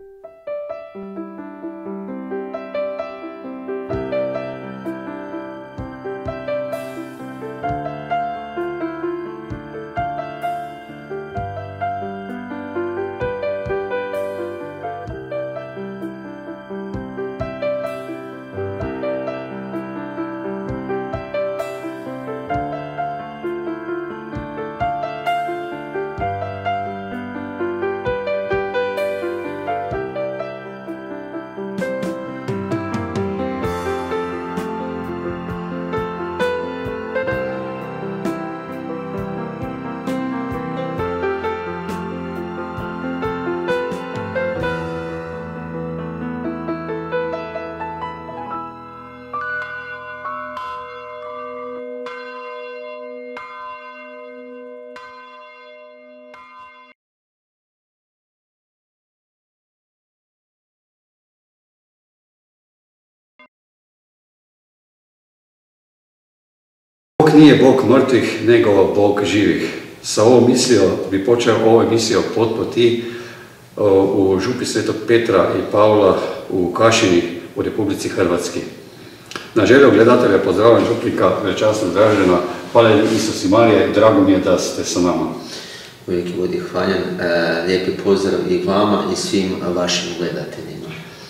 Bog nije Bog mrtvih, nego Bog živih. Sa ovom mislio bi počeo ovu emisiju Potpoti u župi Svetog Petra i Pavla u Kašini u Republici Hrvatski. Na želju gledatelja pozdravljam župnika Veličasnog Dražena. Hvala Isus i Marije, drago mi je da ste sa nama. Uvijek budi hvaljen, lijepi pozdrav i vama i svim vašim gledateljima.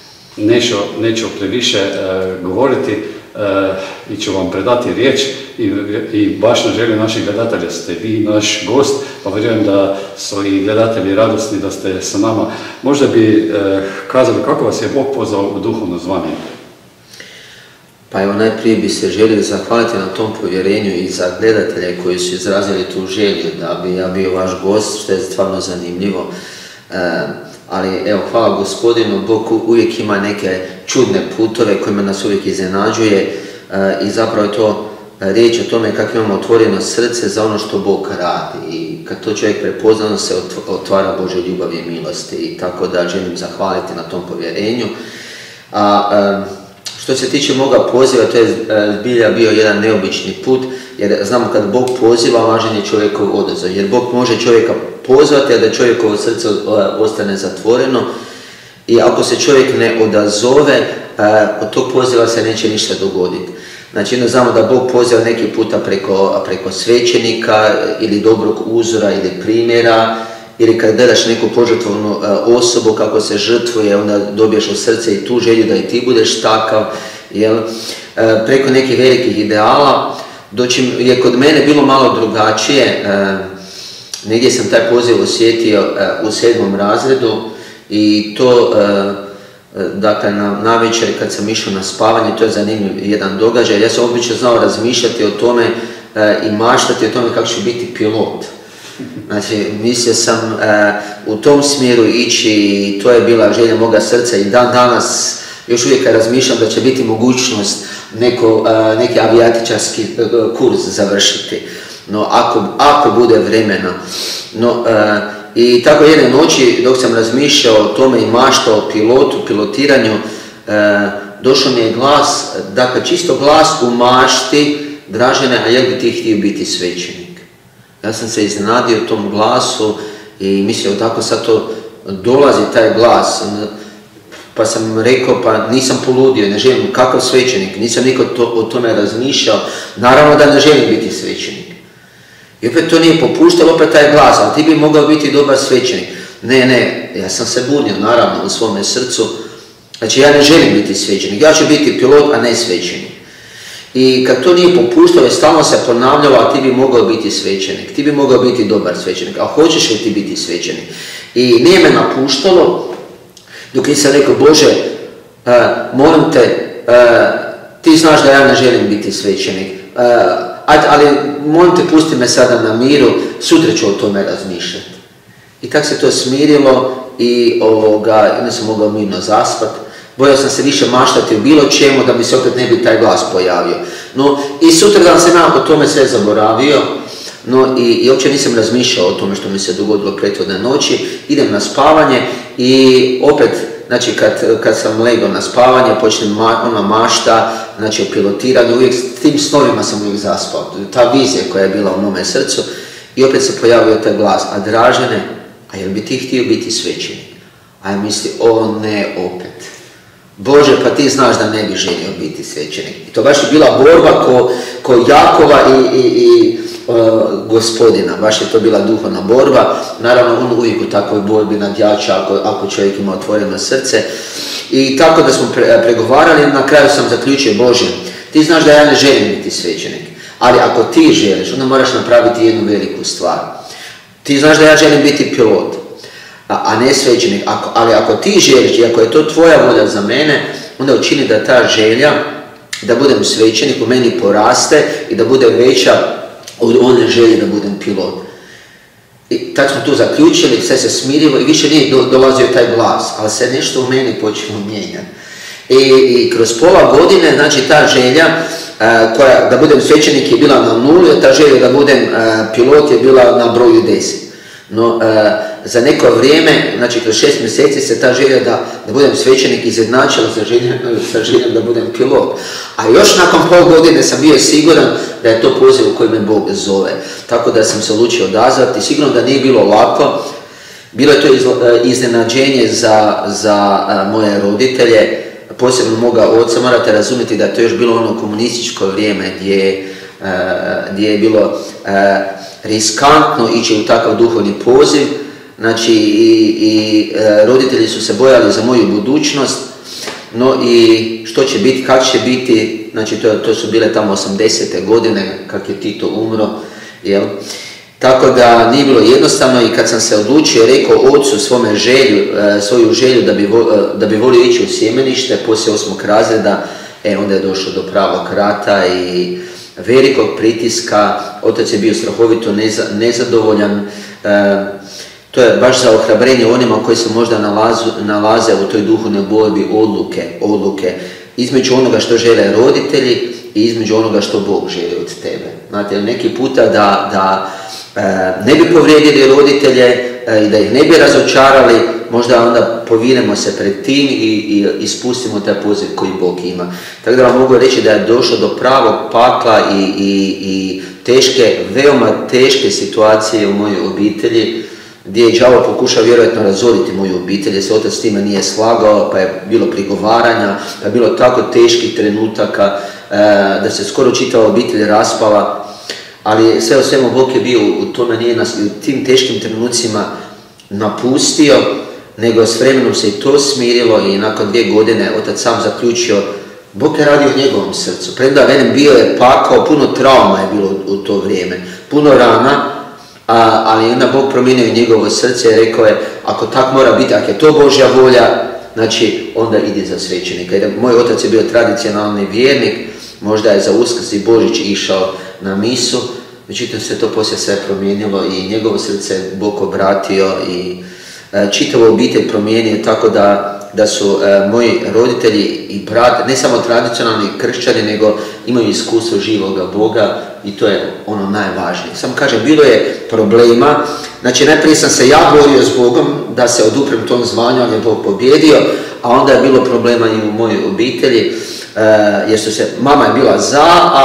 Neću previše govoriti i ću vam predati riječ i baš na želju naših gledatelja ste vi naš gost, pa vjerujem da su i gledatelji radosni da ste sa nama. Možda bi kazali kako vas je Bog pozvao u duhovno zvanje? Pa evo, najprije bi se želio zahvaliti na tom povjerenju i za gledatelje koji su izrazili tu želju da bi ja bio vaš gost, što je stvarno zanimljivo. Ali evo, hvala Gospodinu, Bog uvijek ima neke čudne putove kojima nas uvijek iznenađuje i zapravo je to riječ o tome kako imamo otvoreno srce za ono što Bog radi i kad to čovjek prepozna se otvara Božja ljubav i milosti i tako da želim zahvaliti na tom povjerenju. Što se tiče moga poziva, to je zbilja bio jedan neobični put, jer znamo kad Bog poziva, važan je čovjekov odaziv, jer Bog može čovjeka pozvati, a da čovjekovo srce ostane zatvoreno i ako se čovjek ne odazove, od tog poziva se neće ništa dogoditi. Znači, znamo da Bog poziva neki puta preko svećenika ili dobrog uzora ili primjera, ili kad gledaš neku požrtvovnu osobu kako se žrtvuje, onda dobiješ u srce i tu želju da i ti budeš takav, jel? Preko nekih velikih ideala, dočim je kod mene bilo malo drugačije. Negdje sam taj poziv osjetio u 7. razredu i to, dakle, na večer kad sam išao na spavanje, to je zanimljiv jedan događaj. Ja sam obično znao razmišljati o tome i maštati o tome kako ću biti pilot. Znači, mislio sam u tom smjeru ići i to je bila želja moga srca i dan danas još uvijek razmišljam da će biti mogućnost neki avijatičarski kurs završiti. No, ako bude vremena. No, i tako jedne noći dok sam razmišljao o tome i maštao o pilotiranju, došao mi je glas, dakle čisto glas u mašti: Dražene, a jel bi ti htio biti svećenik? Ja sam se iznenadio tom glasu i mislio tako sad to dolazi taj glas. Pa sam rekao, pa nisam poludio, ne želim, kakav svećenik, nisam nikad o tome razmišljao, naravno da ne želim biti svećenik. I opet to nije popuštalo, opet taj glas, ali ti bi mogao biti dobar svećenik. Ne, ja sam se bunio, naravno, u svome srcu. Znači, ja ne želim biti svećenik, ja ću biti pilot, a ne svećenik. I kad to nije popuštalo, stalno se ponavljalo, a ti bi mogao biti svećenik, ti bi mogao biti dobar svećenik, a hoćeš li ti biti svećenik? I nije me napuštalo, dok nisam rekao: Bože, molim te, ti znaš da ja ne želim biti svećenik, ali molim te, pusti me sada na miru, sutra ću o tome razmišljati. I tako se to smirilo i onda sam mogao mirno zaspati. Bojao sam se više maštati u bilo čemu da mi se opet ne bi taj glas pojavio. No, i sutradan sam ja o tome sve zaboravio, no i uopće nisam razmišljao o tome što mi se dogodilo prethodne noći. Idem na spavanje i opet, znači kad sam legao na spavanje, počnem ona mašta, znači o pilotiranju, uvijek s tim snovima sam uvijek zaspao. Ta vizija koja je bila u mome srcu i opet se pojavio taj glas: a Dražene, a jel bi ti htio biti svećenik? A ja misli, o ne, opet. Bože, pa ti znaš da ne bi želio biti svećenik. I to baš je bila borba ko Jakova i Gospodina. Baš je to bila duhovna borba. Naravno, on uvijek u takvoj borbi nadjača ako čovjek ima otvoreno srce. I tako da smo pregovarali, na kraju sam zaključio, Bože, ti znaš da ja ne želim biti svećenik. Ali ako ti želiš, onda moraš napraviti jednu veliku stvar. Ti znaš da ja želim biti pilot, a ne svećenik. Ali ako ti želiš i ako je to tvoja volja za mene, onda učini da ta želja da budem svećenik u meni poraste i da bude veća od one želje da budem pilot. I tako smo tu zaključili, sve se smirilo i više nije dolazio taj glas, ali se nešto u meni počelo mijenjati. I kroz pola godine, znači ta želja da budem svećenik je bila na 0, a ta želja da budem pilot je bila na broju 10. No, za neko vrijeme, znači kroz 6 mjeseci se ta želja da budem svećenik izjednačila sa željom da budem pilot. A još nakon pol godine sam bio siguran da je to poziv u koji me Bog zove. Tako da sam se odlučio odazvati. Sigurno da nije bilo lako. Bilo je to iznenađenje za moje roditelje, posebno moga oca. Morate razumjeti da je to još bilo ono komunističko vrijeme gdje je bilo riskantno ići u takav duhovni poziv. Znači i roditelji su se bojali za moju budućnost, no i što će biti, kako će biti, znači to su bile tamo 80. godine kak je Tito umro, jel? Tako da nije bilo jednostavno i kad sam se odlučio rekao ocu svoju želju da bi volio ići u sjemenište poslije 8. razreda, onda je došlo do pravog rata i velikog pritiska, otac je bio strahovito nezadovoljan. To je baš za ohrabrenje onima koji se možda nalaze u toj duhovnoj borbi odluke između onoga što žele roditelji i između onoga što Bog želi od tebe. Znate, neki puta da ne bi povrijedili roditelje i da ih ne bi razočarali, možda onda povinemo se pred tim i ispustimo taj poziv koji Bog ima. Tako da vam mogu reći da je došlo do pravog pakla i veoma teške situacije u mojoj obitelji, gdje je đavo pokušao vjerojatno razoriti moju obitelj, jer se otac s time nije slagao, pa je bilo prigovaranja, pa je bilo tako teških trenutaka da se skoro čitava obitelj raspala, ali sve o svemu Bog je bio u tome, nije nas u tim teškim trenucima napustio, nego s vremenom se i to smirilo i nakon 2 godine otac sam zaključio, Bog je radio u njegovom srcu. Premda velim bio je pakao, puno trauma je bilo u to vrijeme, puno rana, ali onda Bog promijenio njegovo srce i rekao je, ako tak mora biti, ako je to Božja volja, znači onda ide za svećenika. Jer moj otac je bio tradicionalni vjernik, možda je za Uskrs i Božić išao na misu, međutim se to poslije sve promijenilo i njegovo srce Bog obratio i čitavu obitelj promijenio, tako da su moji roditelji i brat, ne samo tradicionalni kršćani, nego imaju iskustvo živoga Boga i to je ono najvažnije. Samo kažem, bilo je problema, znači najprije sam se ja borio s Bogom da se oduprem tom zvanju, on je Bog pobjedio, a onda je bilo problema i u mojoj obitelji, jer mama je bila za,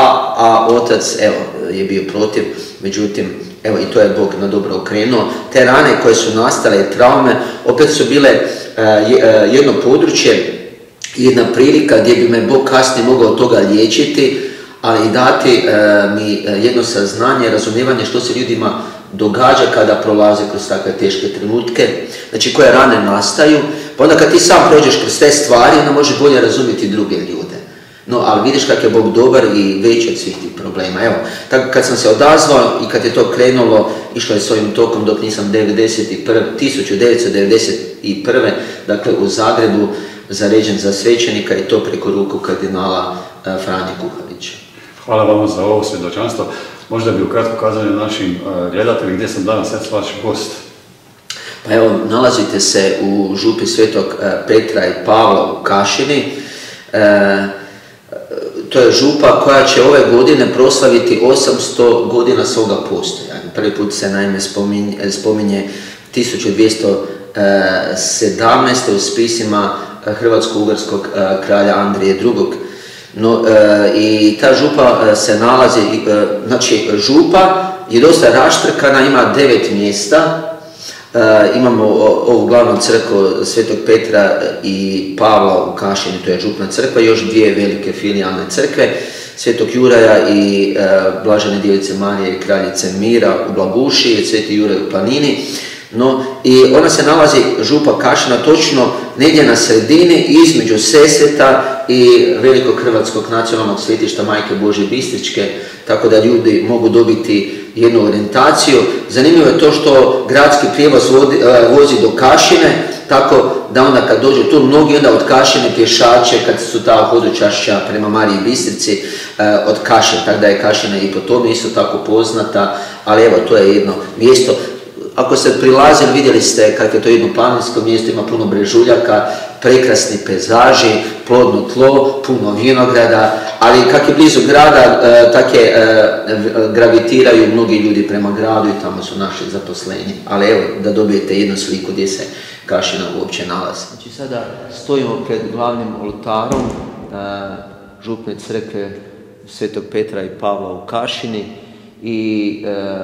a otac je bio protiv, međutim, i to je Bog na dobro okrenuo. Te rane koje su nastale, traume, opet su bile jedno područje, jedna prilika gdje bi me Bog kasnije mogao toga liječiti, ali i dati mi jedno saznanje, razumijevanje što se ljudima događa kada prolaze kroz takve teške trenutke, znači koje rane nastaju, pa onda kad ti sam prođeš kroz te stvari, onda možeš bolje razumjeti druge ljude. No, ali vidiš kako je Bog dobar i veći od svih tih problema. Tako kad sam se odazvao i kad je to krenulo, išlo je svojim tokom dok nisam 1991. Dakle u Zagrebu zaređen za svećenika i to preko ruku kardinala Franje Kuharića. Hvala vam za ovo svjedočanstvo. Možda bi ukratko kazali našim gledateljima gdje sam danas vaš gost. Pa nalazite se u župi Svetog Petra i Pavla u Kašini. To je župa koja će ove godine proslaviti 800 godina svoga postojanja. Prvi put se naime spominje 1217. u spisima hrvatsko-ugarskog kralja Andrije II. No, i ta župa se nalazi, znači župa je dosta raštrkana, ima 9 mjesta, Imamo ovu glavnu crkvu Svetog Petra i Pavla u Kašini, to je župna crkva, i još dvije velike filijalne crkve, Svetog Juraja i Blažene Djevice Marije i Kraljice Mira u Blaguši i Sveti Juraj u Planini. No, i ona se nalazi, župa Kašina, točno negdje na sredini između Sesveta i velikog hrvatskog nacionalnog svetišta Majke Božje Bistričke, tako da ljudi mogu dobiti jednu orijentaciju. Zanimljivo je to što gradski prijevoz vozi do Kašine, tako da onda kad dođu tu, mnogi onda od Kašine pješače, kad su ta hodočašća prema Mariji Bistrici od Kašine, tako da je Kašina i po tome isto tako poznata, ali evo, to je jedno mjesto. Ako ste prilazili, vidjeli ste kako je to jedno planinsko mjesto, ima puno brežuljaka, prekrasni pejzaži, plodno tlo, puno vinograda, ali kako je blizu grada, tako gravitiraju mnogi ljudi prema gradu i tamo su naši zaposleni. Ali evo, da dobijete jednu sliku gdje se Kašina uopće nalazi. Znači sada stojimo pred glavnim oltarom župne crkve Svetog Petra i Pavla u Kašini i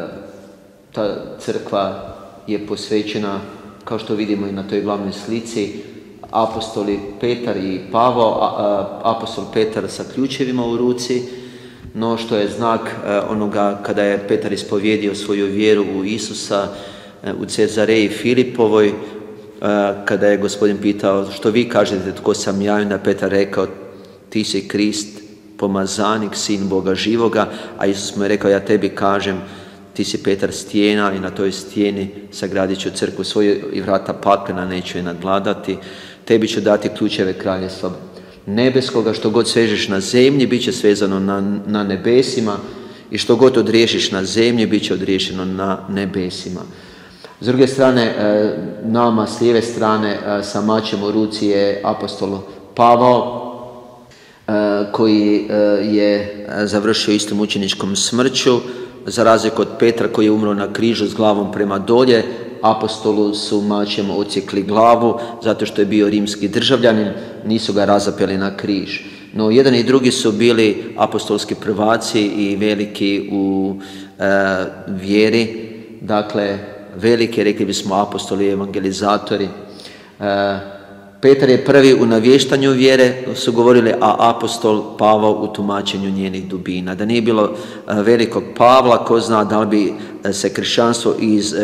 ta crkva je posvećena, kao što vidimo i na toj glavnoj slici, apostoli Petar i Pavao, apostol Petar sa ključevima u ruci, no što je znak onoga kada je Petar ispovjedio svoju vjeru u Isusa u Cezareji Filipovoj, kada je Gospodin pitao što vi kažete tko sam ja, onda Petar rekao ti si Krist, pomazanik, sin Boga živoga, a Isus mu je rekao ja tebi kažem ti si Petar stijena i na toj stijeni sagradit ću crkvu svoju i vrata paklena neću je nadvladati. Tebi ću dati ključeve kraljestva nebeskoga, što god svežeš na zemlji, bit će svezano na nebesima i što god odriješiš na zemlji, bit će odriješeno na nebesima. S druge strane, nama s lijeve strane sa mačem u ruci je apostol Pavao, koji je završio istom mučeničkom smrću, za razliku od Petra koji je umro na križu s glavom prema dolje. Apostolu su mačem odsjekli glavu zato što je bio rimski državljanin, nisu ga razapeli na križ. No jedan i drugi su bili apostolski prvaci i veliki u vjeri, dakle veliki, rekli bismo apostoli i evangelizatori. Petar je prvi u navještanju vjere, su govorili, a apostol Pavao u tumačenju njenih dubina. Da nije bilo velikog Pavla, ko zna da li bi se kršćanstvo iz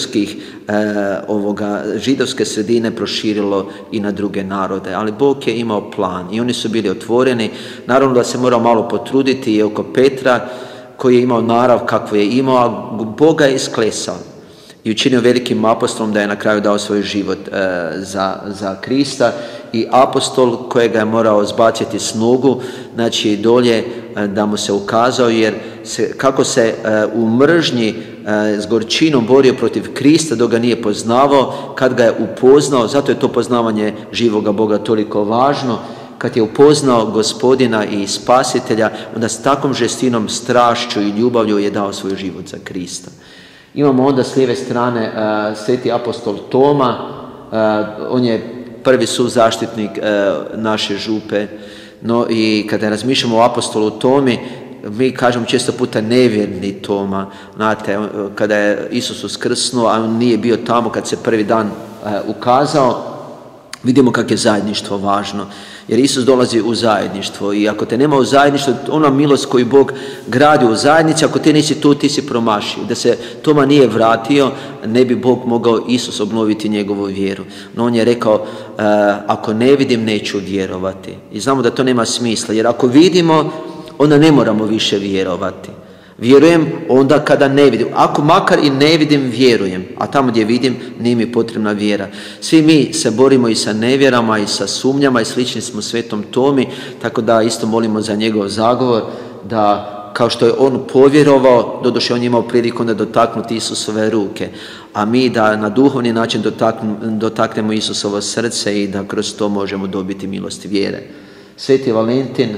židovske sredine proširilo i na druge narode. Ali Bog je imao plan i oni su bili otvoreni. Naravno da se mora malo potruditi i oko Petra, koji je imao narav kakvu je imao, a Boga je isklesao i učinio velikim apostolom da je na kraju dao svoj život za Krista, i apostol kojega je morao zbaciti s nogu, znači dolje da mu se ukazao, jer kako se u mržnji s gorčinom borio protiv Krista dok ga nije poznavao, kad ga je upoznao, zato je to poznavanje živoga Boga toliko važno, kad je upoznao Gospodina i Spasitelja, onda s takvom žestinom, strašću i ljubavlju je dao svoj život za Krista. Imamo onda s lijeve strane sveti apostol Toma, on je prvi suzaštitnik naše župe, no i kada razmišljamo o apostolu Tomi, mi kažemo često puta nevjerni Toma, znate, kada je Isus uskrsnuo, a on nije bio tamo kad se prvi dan ukazao, vidimo kako je zajedništvo važno, jer Isus dolazi u zajedništvo i ako te nema u zajedništvu, ona milost koju Bog gradi u zajednici, ako ti nisi tu, ti si promašio. Da se Toma nije vratio, ne bi Bog mogao Isus obnoviti njegovu vjeru. No on je rekao, ako ne vidim, neću vjerovati. I znamo da to nema smisla, jer ako vidimo, onda ne moramo više vjerovati. Vjerujem onda kada ne vidim. Ako makar i ne vidim, vjerujem. A tamo gdje vidim, nije mi potrebna vjera. Svi mi se borimo i sa nevjerama i sa sumnjama i slični smo Svetom Tomi, tako da isto molimo za njegov zagovor, da kao što je on povjerovao, doduše on je imao priliku da dotaknuti Isusove ruke, a mi da na duhovni način dotaknemo Isusovo srce i da kroz to možemo dobiti milost vjere. Sveti Valentin,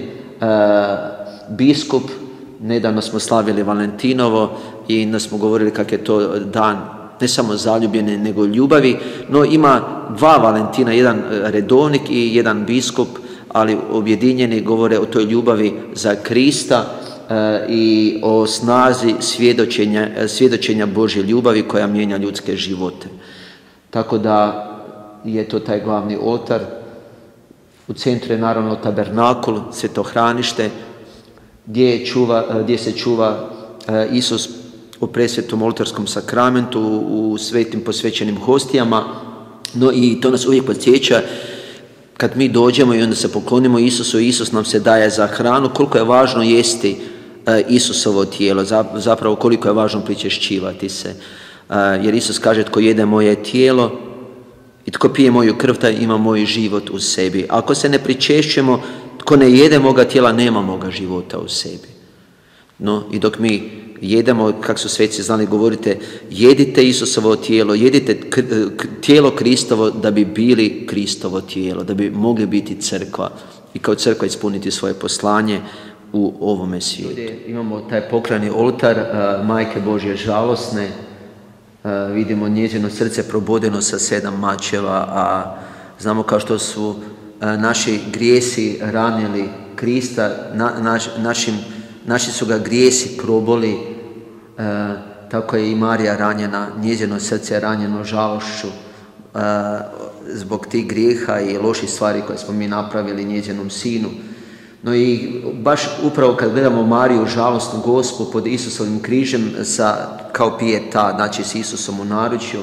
biskup, nedavno smo slavili Valentinovo i onda smo govorili kako je to dan ne samo zaljubljene nego ljubavi, no ima dva Valentina, jedan redovnik i jedan biskup, ali objedinjeni govore o toj ljubavi za Krista i o snazi svjedočenja Božje ljubavi koja mijenja ljudske živote. Tako da je to taj glavni oltar. U centru je naravno tabernakul, svetohranište, gdje se čuva Isus u presvetom oltarskom sakramentu, u svetim posvećenim hostijama. No i to nas uvijek podsjeća kad mi dođemo i onda se poklonimo Isusu, Isus nam se daje za hranu, koliko je važno jesti Isusovo tijelo, zapravo koliko je važno pričešćivati se. Jer Isus kaže, tko jede moje tijelo i tko pije moju krv, taj ima moj život u sebi. Ako se ne pričešćujemo, tko ne jede moga tijela, nema moga života u sebi. No i dok mi jedemo, kako su sveci znali govorite, jedite Isusovo tijelo, jedite tijelo Kristovo da bi bili Kristovo tijelo, da bi mogli biti crkva i kao crkva ispuniti svoje poslanje u ovome svijetu. Imamo taj pokrajni oltar Majke Božje žalosne, vidimo njezino srce probodeno sa 7 mačeva, a znamo kao što su naši grijesi ranili Krista, naši su ga grijesi proboli, tako je i Marija ranjena, njezino srce je ranjeno žalošću zbog tih grijeha i loših stvari koje smo mi napravili njezinom sinu. No i baš upravo kad gledamo Mariju žalostnu Gospu pod Isusovim križem kao pijeta, znači s Isusom u naručju,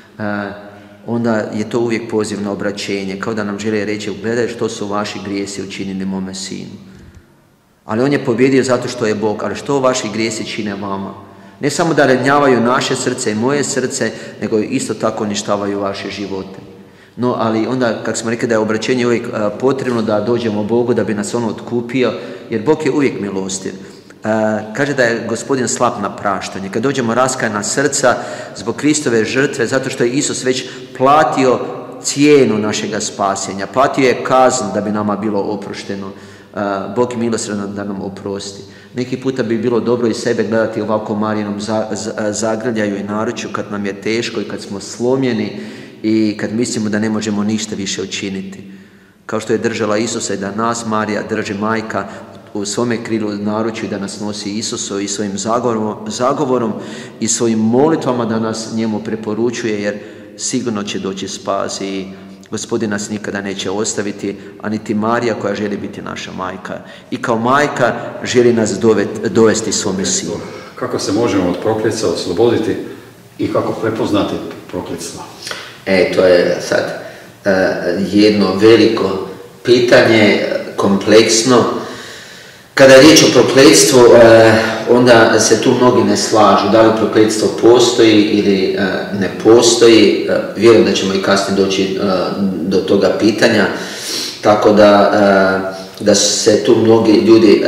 onda je to uvijek poziv na obraćenje, kao da nam želi reći, gledaj što su vaši grijesi učinili mome sinu. Ali on je pobjedio zato što je Bog, ali što vaši grijesi čine vama? Ne samo da ranjavaju naše srce i moje srce, nego isto tako uništavaju vaše živote. No, ali onda, kako smo rekli da je obraćenje uvijek potrebno da dođemo Bogu da bi nas on otkupio, jer Bog je uvijek milostiv. Kaže da je Gospodin slab na praštanje. Kad dođemo raskajana srca zbog Kristove žrtve, zato što je Isus već platio cijenu našega spasenja, platio je kaznu da bi nama bilo oprošteno. Bog je milosredan da nam oprosti. Neki puta bi bilo dobro i sebe gledati ovako Marijinom zagrljaju i naručju kad nam je teško i kad smo slomljeni i kad mislimo da ne možemo ništa više učiniti. Kao što je držala Isusa i da nas Marija drži majka u svome krilu naručju i da nas nosi Isusu i svojim zagovorom i svojim molitvama da nas njemu preporučuje, jer sigurno će doći spas i Gospodin nas nikada neće ostaviti, a niti Marija koja želi biti naša majka. I kao majka želi nas dovesti svome sinu. Kako se možemo od prokletstva osloboditi i kako prepoznati prokletstvo? To je sad jedno veliko pitanje, kompleksno. Kada je riječ o prokletstvu, onda se tu mnogi ne slažu. Da li prokletstvo postoji ili ne postoji. Vjerujem da ćemo i kasnije doći do toga pitanja. Tako da se tu mnogi ljudi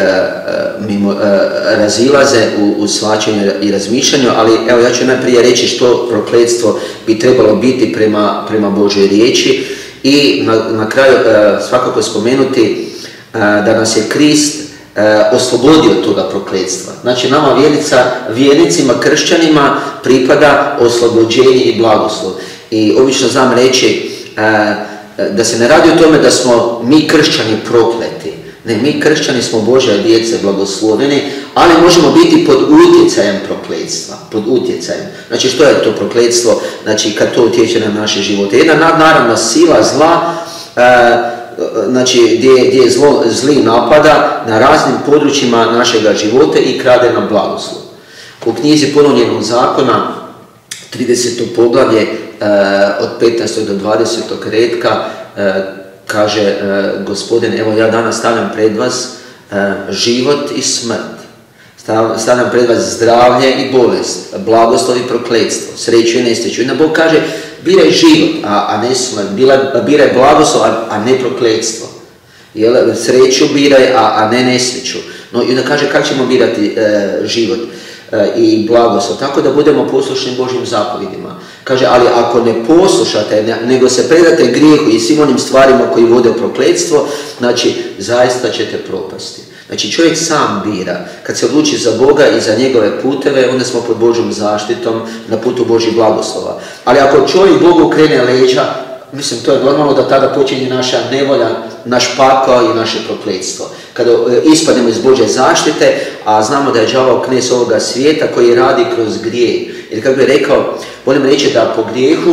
razilaze u shvaćanju i razmišljanju, ali evo ja ću najprije reći što prokletstvo bi trebalo biti prema Božoj riječi i na kraju svakako spomenuti da nas je Krist oslobodio od toga prokletstva. Znači nama vjernicima, kršćanima pripada oslobođenje i blagoslov. I obično znam reći da se ne radi o tome da smo mi kršćani prokleti. Ne, mi kršćani smo Božja djeca, blagosloveni, ali možemo biti pod utjecajem prokletstva. Pod utjecajem. Znači što je to prokletstvo? Znači kad to utječe na naše živote. Jedna nadnaravna sila zla, znači gdje zli napada na raznim područjima našega života i krade nam blagoslov. U knjizi Ponovljenog zakona, 30. poglavlje od 15. do 20. redka, kaže Gospodin, evo ja danas stavljam pred vas život i smrt. Stavljam pred vas zdravlje i bolest, blagoslov i prokletstvo, sreću i nesreću. I Bog kaže, biraj život, a ne smrt, biraj blagoslov, a ne prokletstvo. Sreću biraj, a ne nesreću. No, i onda kaže kako ćemo birati život i blagoslov, tako da budemo poslušni Božjim zapovjedima. Kaže, ali ako ne poslušate, nego se predate grijehu i svim onim stvarima koji vode u prokletstvo, znači zaista ćete propasti. Znači čovjek sam bira. Kad se odluči za Boga i za njegove puteve, onda smo pod Božjom zaštitom na putu Božjih blagoslova. Ali ako čovjek Bogu krene leđa, mislim, to je normalno da tada počinje naša nevolja, naš pakao i naše prokletstvo. Kada ispadnemo iz Božje zaštite, a znamo da je đavao knez ovoga svijeta koji radi kroz grijeh. Jer kako bih rekao, volim reći da po grijehu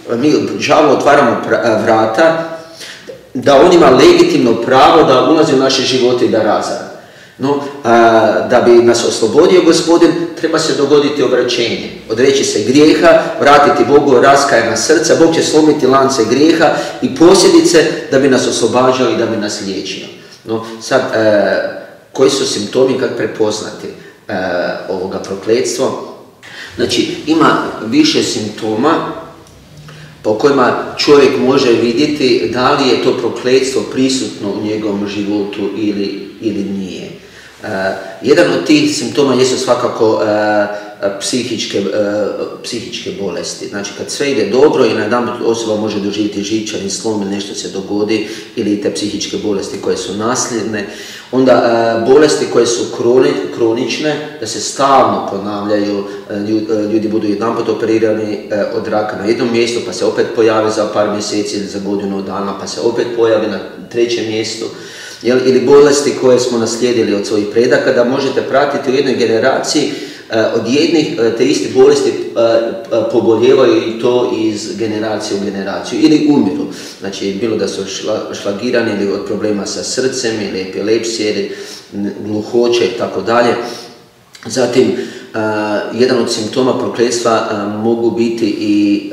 mi đavolu otvaramo vrata, da on ima legitimno pravo da ulazi u naše živote i da razara. No, da bi nas oslobodio Gospodin, treba se dogoditi obraćenje. Odreći se grijeha, vratiti Bogu raskajana srca, Bog će slomiti lance grijeha i posljedice da bi nas oslobađao i da bi nas liječio. No, sad, koji su simptomi, kako prepoznati ovoga prokletstva? Znači, ima više simptoma po kojima čovjek može vidjeti da li je to prokletstvo prisutno u njegovom životu ili nije. Jedan od tih simptoma jesu svakako psihičke bolesti. Znači, kad sve ide dobro i na jedan osoba može doživjeti živčani slom ili nešto se dogodi, ili te psihičke bolesti koje su nasljedne, onda bolesti koje su kronične, da se stalno ponavljaju, ljudi budu jedanput operirani od raka na jednom mjestu, pa se opet pojave za par mjeseci ili za godinu dana, pa se opet pojavi na trećem mjestu. Ili bolesti koje smo naslijedili od svojih predaka, da možete pratiti u jednoj generaciji od jednih te iste bolesti poboljevaju i to iz generacije u generaciju ili umiru. Znači, bilo da su šlagirani ili od problema sa srcem ili epilepsije ili gluhoće i tako dalje. Zatim, jedan od simptoma prokletstva mogu biti i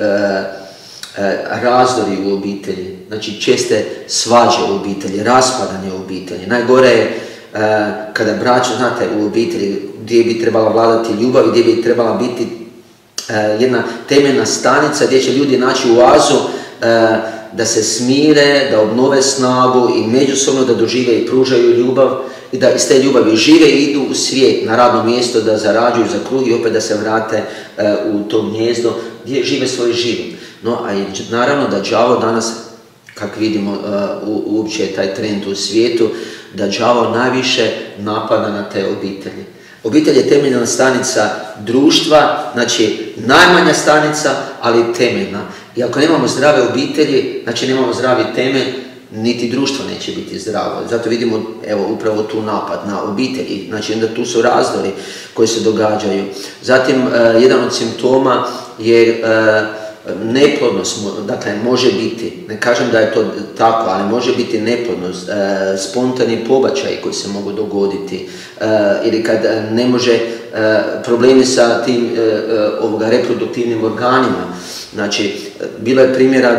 razdori u obitelji, znači česte svađe u obitelji, raspadanje u obitelji. Najgore je kada braća, znate, u obitelji gdje bi trebala vladati ljubav, gdje bi trebala biti jedna temeljna stanica gdje će ljudi naći oazu da se smire, da obnove snagu i međusobno da dožive i pružaju ljubav i da iz te ljubavi žive i idu u svijet, na radno mjesto, da zarađuju za kruh i opet da se vrate u to gnjezdo gdje žive svoj život. No, a naravno da đavo danas, kako vidimo uopće taj trend u svijetu, da đavo najviše napada na te obitelji. Obitelj je temeljna stanica društva, znači najmanja stanica, ali temeljna. I ako nemamo zdrave obitelji, znači nemamo zdravi temelj, niti društvo neće biti zdravo. Zato vidimo, evo, upravo tu napad na obitelji. Znači, onda tu su razdori koji se događaju. Zatim, jedan od simptoma je neplodnost, dakle može biti, ne kažem da je to tako, ali može biti neplodnost, spontani pobačaji koji se mogu dogoditi, ili kad ne može, problemi sa tim reproduktivnim organima. Znači, bilo je primjera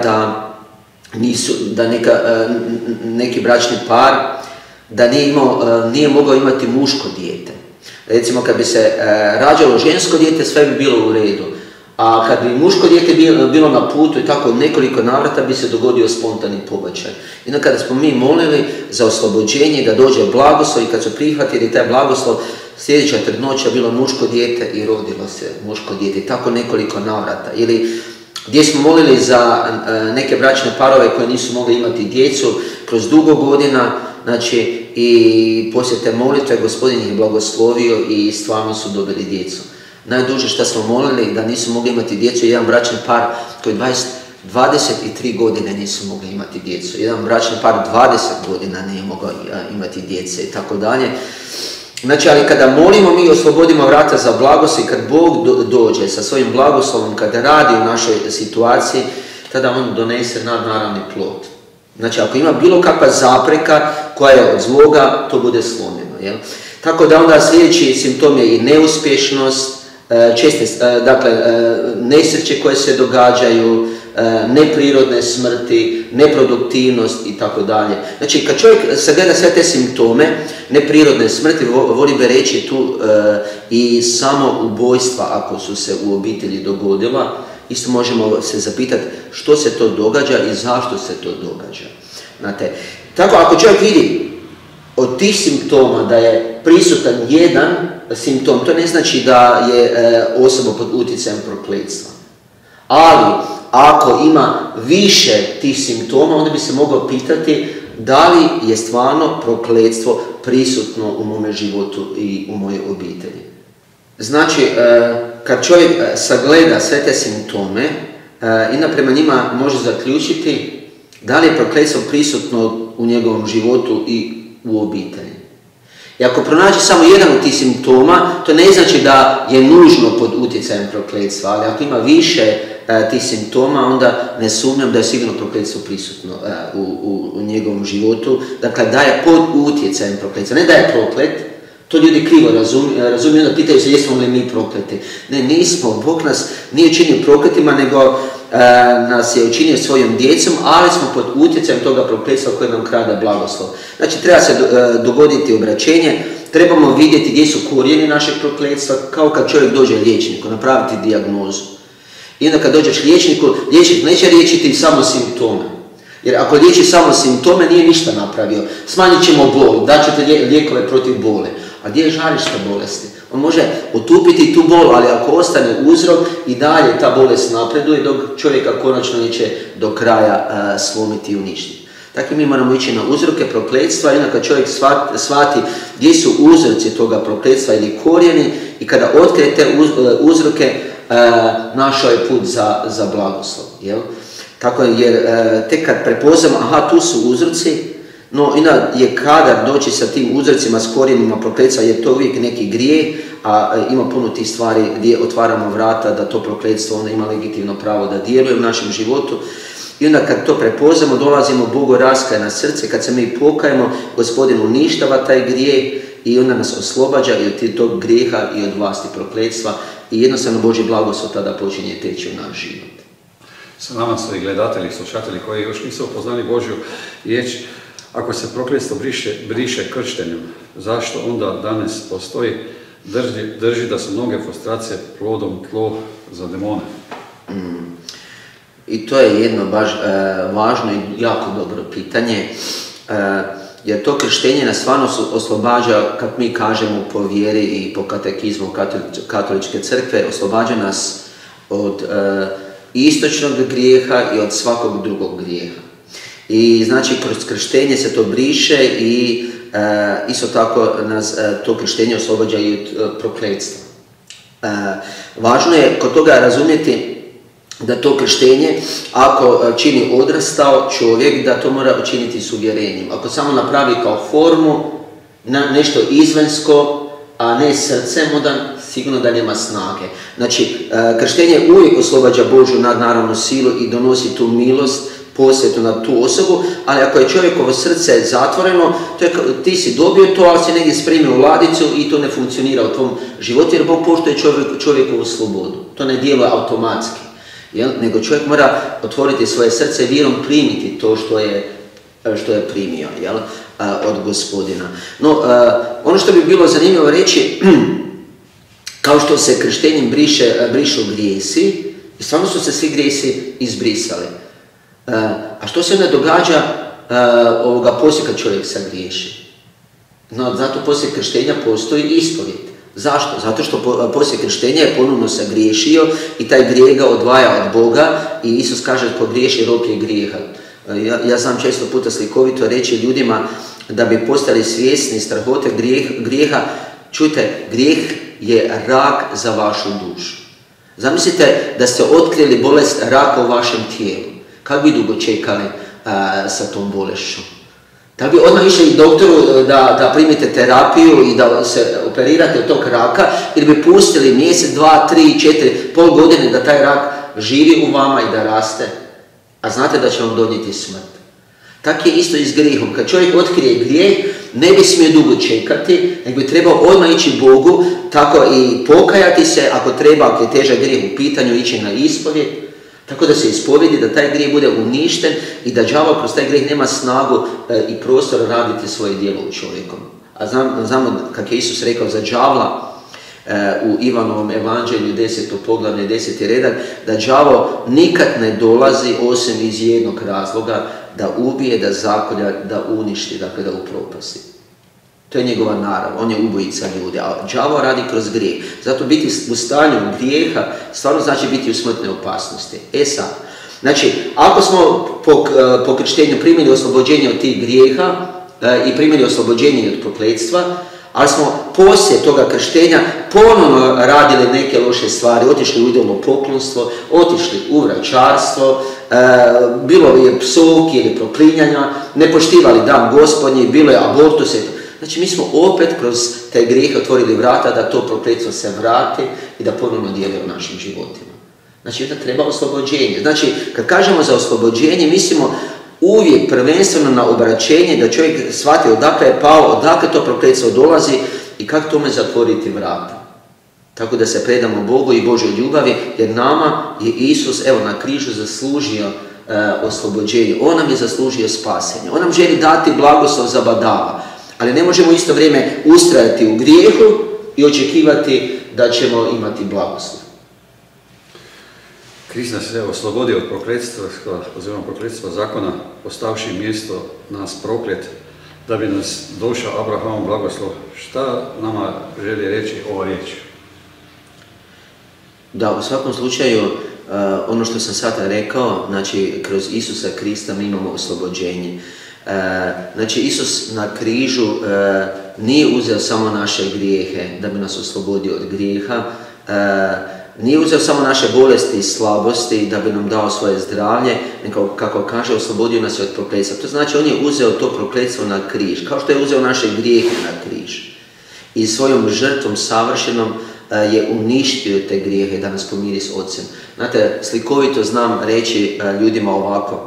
da neki bračni par da nije mogao imati muško dijete. Recimo, kad bi se rađalo žensko dijete, sve bi bilo u redu. A kad bi muško dijete bilo na putu i tako nekoliko navrata bi se dogodio spontani pobačaj. I onda kada smo mi molili za oslobođenje da dođe blagoslov i kad su prihvatili taj blagoslov, sljedeća trudnoća bilo muško dijete i rodilo se muško dijete. I tako nekoliko navrata. Ili gdje smo molili za neke bračne parove koji nisu mogli imati djecu kroz dugo godina, znači i poslije te molitve Gospodin ih blagoslovio i stvarno su dobili djecu. Najduže što smo molili da nisu mogli imati djecu, jedan bračni par koji 23 godine nisu mogli imati djecu. Jedan bračni par 20 godina nije mogao imati djece i tako dalje. Znači, ali kada molimo, mi oslobodimo vrata za blagoslov i kad Bog dođe sa svojim blagoslovom, kada radi u našoj situaciji, tada on donese nadnaravni plod. Znači, ako ima bilo kakva zapreka koja je od zloga, to bude slomljeno. Jel? Tako da onda sljedeći simptom je i neuspješnost, dakle, nesreće koje se događaju, neprirodne smrti, neproduktivnost i tako dalje. Znači, kad čovjek sagleda sve te simptome neprirodne smrti, voli bi reći tu i samo ubojstva ako su se u obitelji dogodila, isto možemo se zapitati što se to događa i zašto se to događa. Znate, tako ako čovjek vidi od tih simptoma da je prisutan jedan simptom, to ne znači da je osoba pod utjecajem prokletstva. Ali, ako ima više tih simptoma, onda bi se mogao pitati da li je stvarno prokletstvo prisutno u mome životu i u mojoj obitelji. Znači, kad čovjek sagleda sve te simptome i prema njima može zaključiti da li je prokletstvo prisutno u njegovom životu i u obitelji. I ako pronađe samo jedan od tih simptoma, to ne znači da je nužno pod utjecajem prokletstva, ali ako ima više tih simptoma, onda ne sumnjam da je sigurno prokletstvo prisutno u njegovom životu. Dakle, da je pod utjecajem prokletstva, ne da je proklet, to ljudi krivo razumiju, onda pitaju se jesmo li mi prokleti. Ne, nismo, Bog nas nije učinio prokletima, nego nas je učinio svojom djecom, ali smo pod utjecajem toga prokletstva koje nam krade blagoslov. Znači, treba se dogoditi obraćenje, trebamo vidjeti gdje su korijeni našeg prokletstva, kao kad čovjek dođe liječniku, napraviti dijagnozu. I onda kad dođeš liječniku, liječnik neće liječiti samo simptome. Jer ako liječi samo simptome, nije ništa napravio. Smanjit ćemo bol, daćete lijekove protiv bole. A gdje je žarište bolesti? On može otupiti tu bol, ali ako ostane uzrok i dalje ta bolest napreduje, dok čovjeka konačno neće do kraja slomiti i uništiti. Tako mi moramo ići na uzroke prokletstva i onda kad čovjek shvati gdje su uzroci toga prokletstva ili korijeni i kada otkrije te uzroke, našao je put za blagoslov. Jel? Tako jer tek kad prepoznamo, aha, tu su uzroci, no onda je kadar doći sa tim uzrocima, s korijenima prokletstva, jer to uvijek neki grijeh, a ima puno tih stvari gdje otvaramo vrata da to prokletstvo onda ima legitimno pravo da djeluje u našem životu. I onda kad to prepoznamo, dolazimo Bogu raskaje na srce, kad se mi pokajemo, Gospodin uništava taj grijeh i onda nas oslobađa i od tog grijeha i od vlasti prokletstva i jednostavno Božji blagoslov tada počinje teći u naš život. Sa nama su i gledatelji, slušatelji koji još nisu upoznali Božju riječ. Ako se prokletstvo briše krštenjem, zašto onda danas postoji, drži da su mnoge frustracije plodom tlo za demone? I to je jedno baš važno i jako dobro pitanje, jer to krštenje nas stvarno oslobađa, kad mi kažemo po vjeri i po katekizmu katoličke crkve, oslobađa nas od istočnog grijeha i od svakog drugog grijeha. I znači kroz krštenje se to briše i isto tako nas to krštenje oslobađa i od prokletstva. Važno je kod toga razumjeti da to krštenje, ako čini odrastao čovjek, da to mora učiniti s uvjerenjem. Ako samo napravi kao formu, nešto izvanjsko, a ne srcem, onda sigurno da nema snage. Znači, krštenje uvijek oslobađa Božju nadnaravnu silu i donosi tu milost, posvetu na tu osobu, ali ako je čovjekovo srce zatvoreno, to je, ti si dobio to, ali si negdje spremio u ladicu i to ne funkcionira u tvom životu, jer Bog poštuje čovjekovu slobodu. To ne djeluje automatski. Jel? Nego čovjek mora otvoriti svoje srce i vjerom primiti to što je primio, jel? Od Gospodina. No, ono što bi bilo zanimljivo reći, kao što se krštenjem brišu grijesi, stvarno su se svi grijesi izbrisali. A što se onda događa poslije kad čovjek sagriješi? No, zato poslije krštenja postoji ispovijed. Zašto? Zato što poslije krštenja je ponovno sagriješio i taj grijeh ga odvaja od Boga i Isus kaže ko griješi rob je grijeha. Ja znam često puta slikovito reći ljudima da bi postali svjesni strahote grijeha. Čujte, grijeh je rak za vašu dušu. Zamislite da ste otkrili bolest raka u vašem tijelu. Kako bi dugo čekali sa tom bolešću? Da bi odmah išli doktoru da primite terapiju i da se operirate od tog raka, ili bi pustili mjesec, 2, 3, 4, pol godine da taj rak živi u vama i da raste, a znate da će vam donijeti smrt. Tako je isto i s grijehom. Kad čovjek otkrije grijeh, ne bi smio dugo čekati, nego bi trebao odmah ići Bogu, tako i pokajati se, ako treba, ako je težak grijeh u pitanju, ići na ispovijed, tako da se ispovijedi, da taj grijeh bude uništen i da đavo kroz taj grijeh nema snagu i prostor raditi svoje djelo u čovjekom. A znamo kako je Isus rekao za đavla u Ivanovom evanđelju 10. poglavlje 10. redak, da đavo nikad ne dolazi osim iz jednog razloga, da ubije, da zakolja, da uništi, dakle da upropasti. To je njegova narav, on je ubojica ljudi, a đavo radi kroz grijeh. Zato biti u stanju grijeha stvarno znači biti u smrtnoj opasnosti. Sad, znači, ako smo po krštenju primili oslobođenje od tih grijeha i primili oslobođenje od prokletstva, ali smo poslije toga krštenja ponovno radili neke loše stvari, otišli u idolopoklonstvo, otišli u vračarstvo, bilo je psovki ili proklinjanja, ne poštivali dan Gospodnji, bilo je abortuse. Znači mi smo opet kroz te grijehe otvorili vrata da to prokletstvo se vrati i da ponovno djeluje u našim životima. Znači onda treba oslobođenje. Znači kad kažemo za oslobođenje mislimo uvijek prvenstveno na obraćenje, da čovjek shvati odakle je pao, odakle to prokletstvo dolazi i kako tome zatvoriti vrata. Tako da se predamo Bogu i Božoj ljubavi, jer nama je Isus na križu zaslužio oslobođenje. On nam je zaslužio spasenje. On nam želi dati blagoslov za badava. Ali ne možemo u isto vrijeme ustrajati u grijehu i očekivati da ćemo imati blagoslov. Krist nas je oslobodio od prokletstva zakona, postavši mjesto nas proklet, da bi nas došao Abrahamov blagoslov. Šta nama želi reći ova riječ? Da, u svakom slučaju, ono što sam sada rekao, znači kroz Isusa Krista mi imamo oslobođenje. Znači Isus na križu nije uzeo samo naše grijehe da bi nas oslobodio od grijeha, nije uzeo samo naše bolesti i slabosti da bi nam dao svoje zdravlje, nego kako kaže oslobodio nas od prokletstva. To znači on je uzeo to prokletstvo na križ, kao što je uzeo naše grijehe na križ. I svojom žrtvom savršenom je uništio te grijehe da nas pomiri s Ocem. Znate, slikovito znam reći ljudima ovako.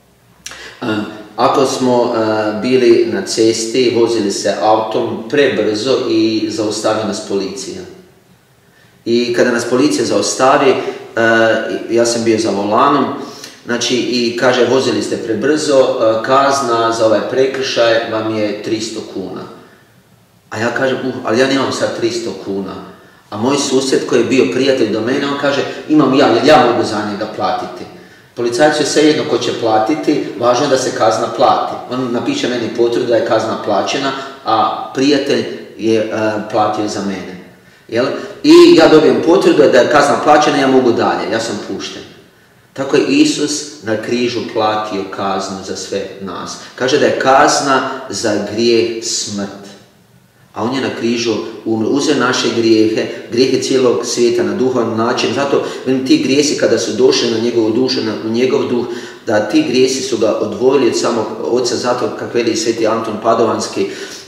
Ako smo bili na cesti, vozili se autom prebrzo i zaustavi nas policija. I kada nas policija zaustavi, ja sam bio za volanom, znači i kaže vozili ste prebrzo, kazna za ovaj prekršaj vam je 300 kuna. A ja kažem, ali ja nemam sad 300 kuna. A moj susjed koji je bio prijatelj do mene, on kaže, imam ja, jer ja mogu za njega platiti. Policajac je svejedno ko će platiti, važno je da se kazna plati. On napiše meni potvrdu da je kazna plaćena, a prijatelj je platio za mene. Jel? I ja dobijem potvrdu da je kazna plaćena, ja mogu dalje, ja sam pušten. Tako je Isus na križu platio kaznu za sve nas. Kaže da je kazna za grijeh smrt. A on je na križu uzeo naše grijehe, grijehe cijelog svijeta na duhovan način. Zato ti grijesi kada su došli na njegovu dušu, u njegov duh, da ti grijesi su ga odvojili od samog Oca. Zato, kako veli sveti Anton Padovanski,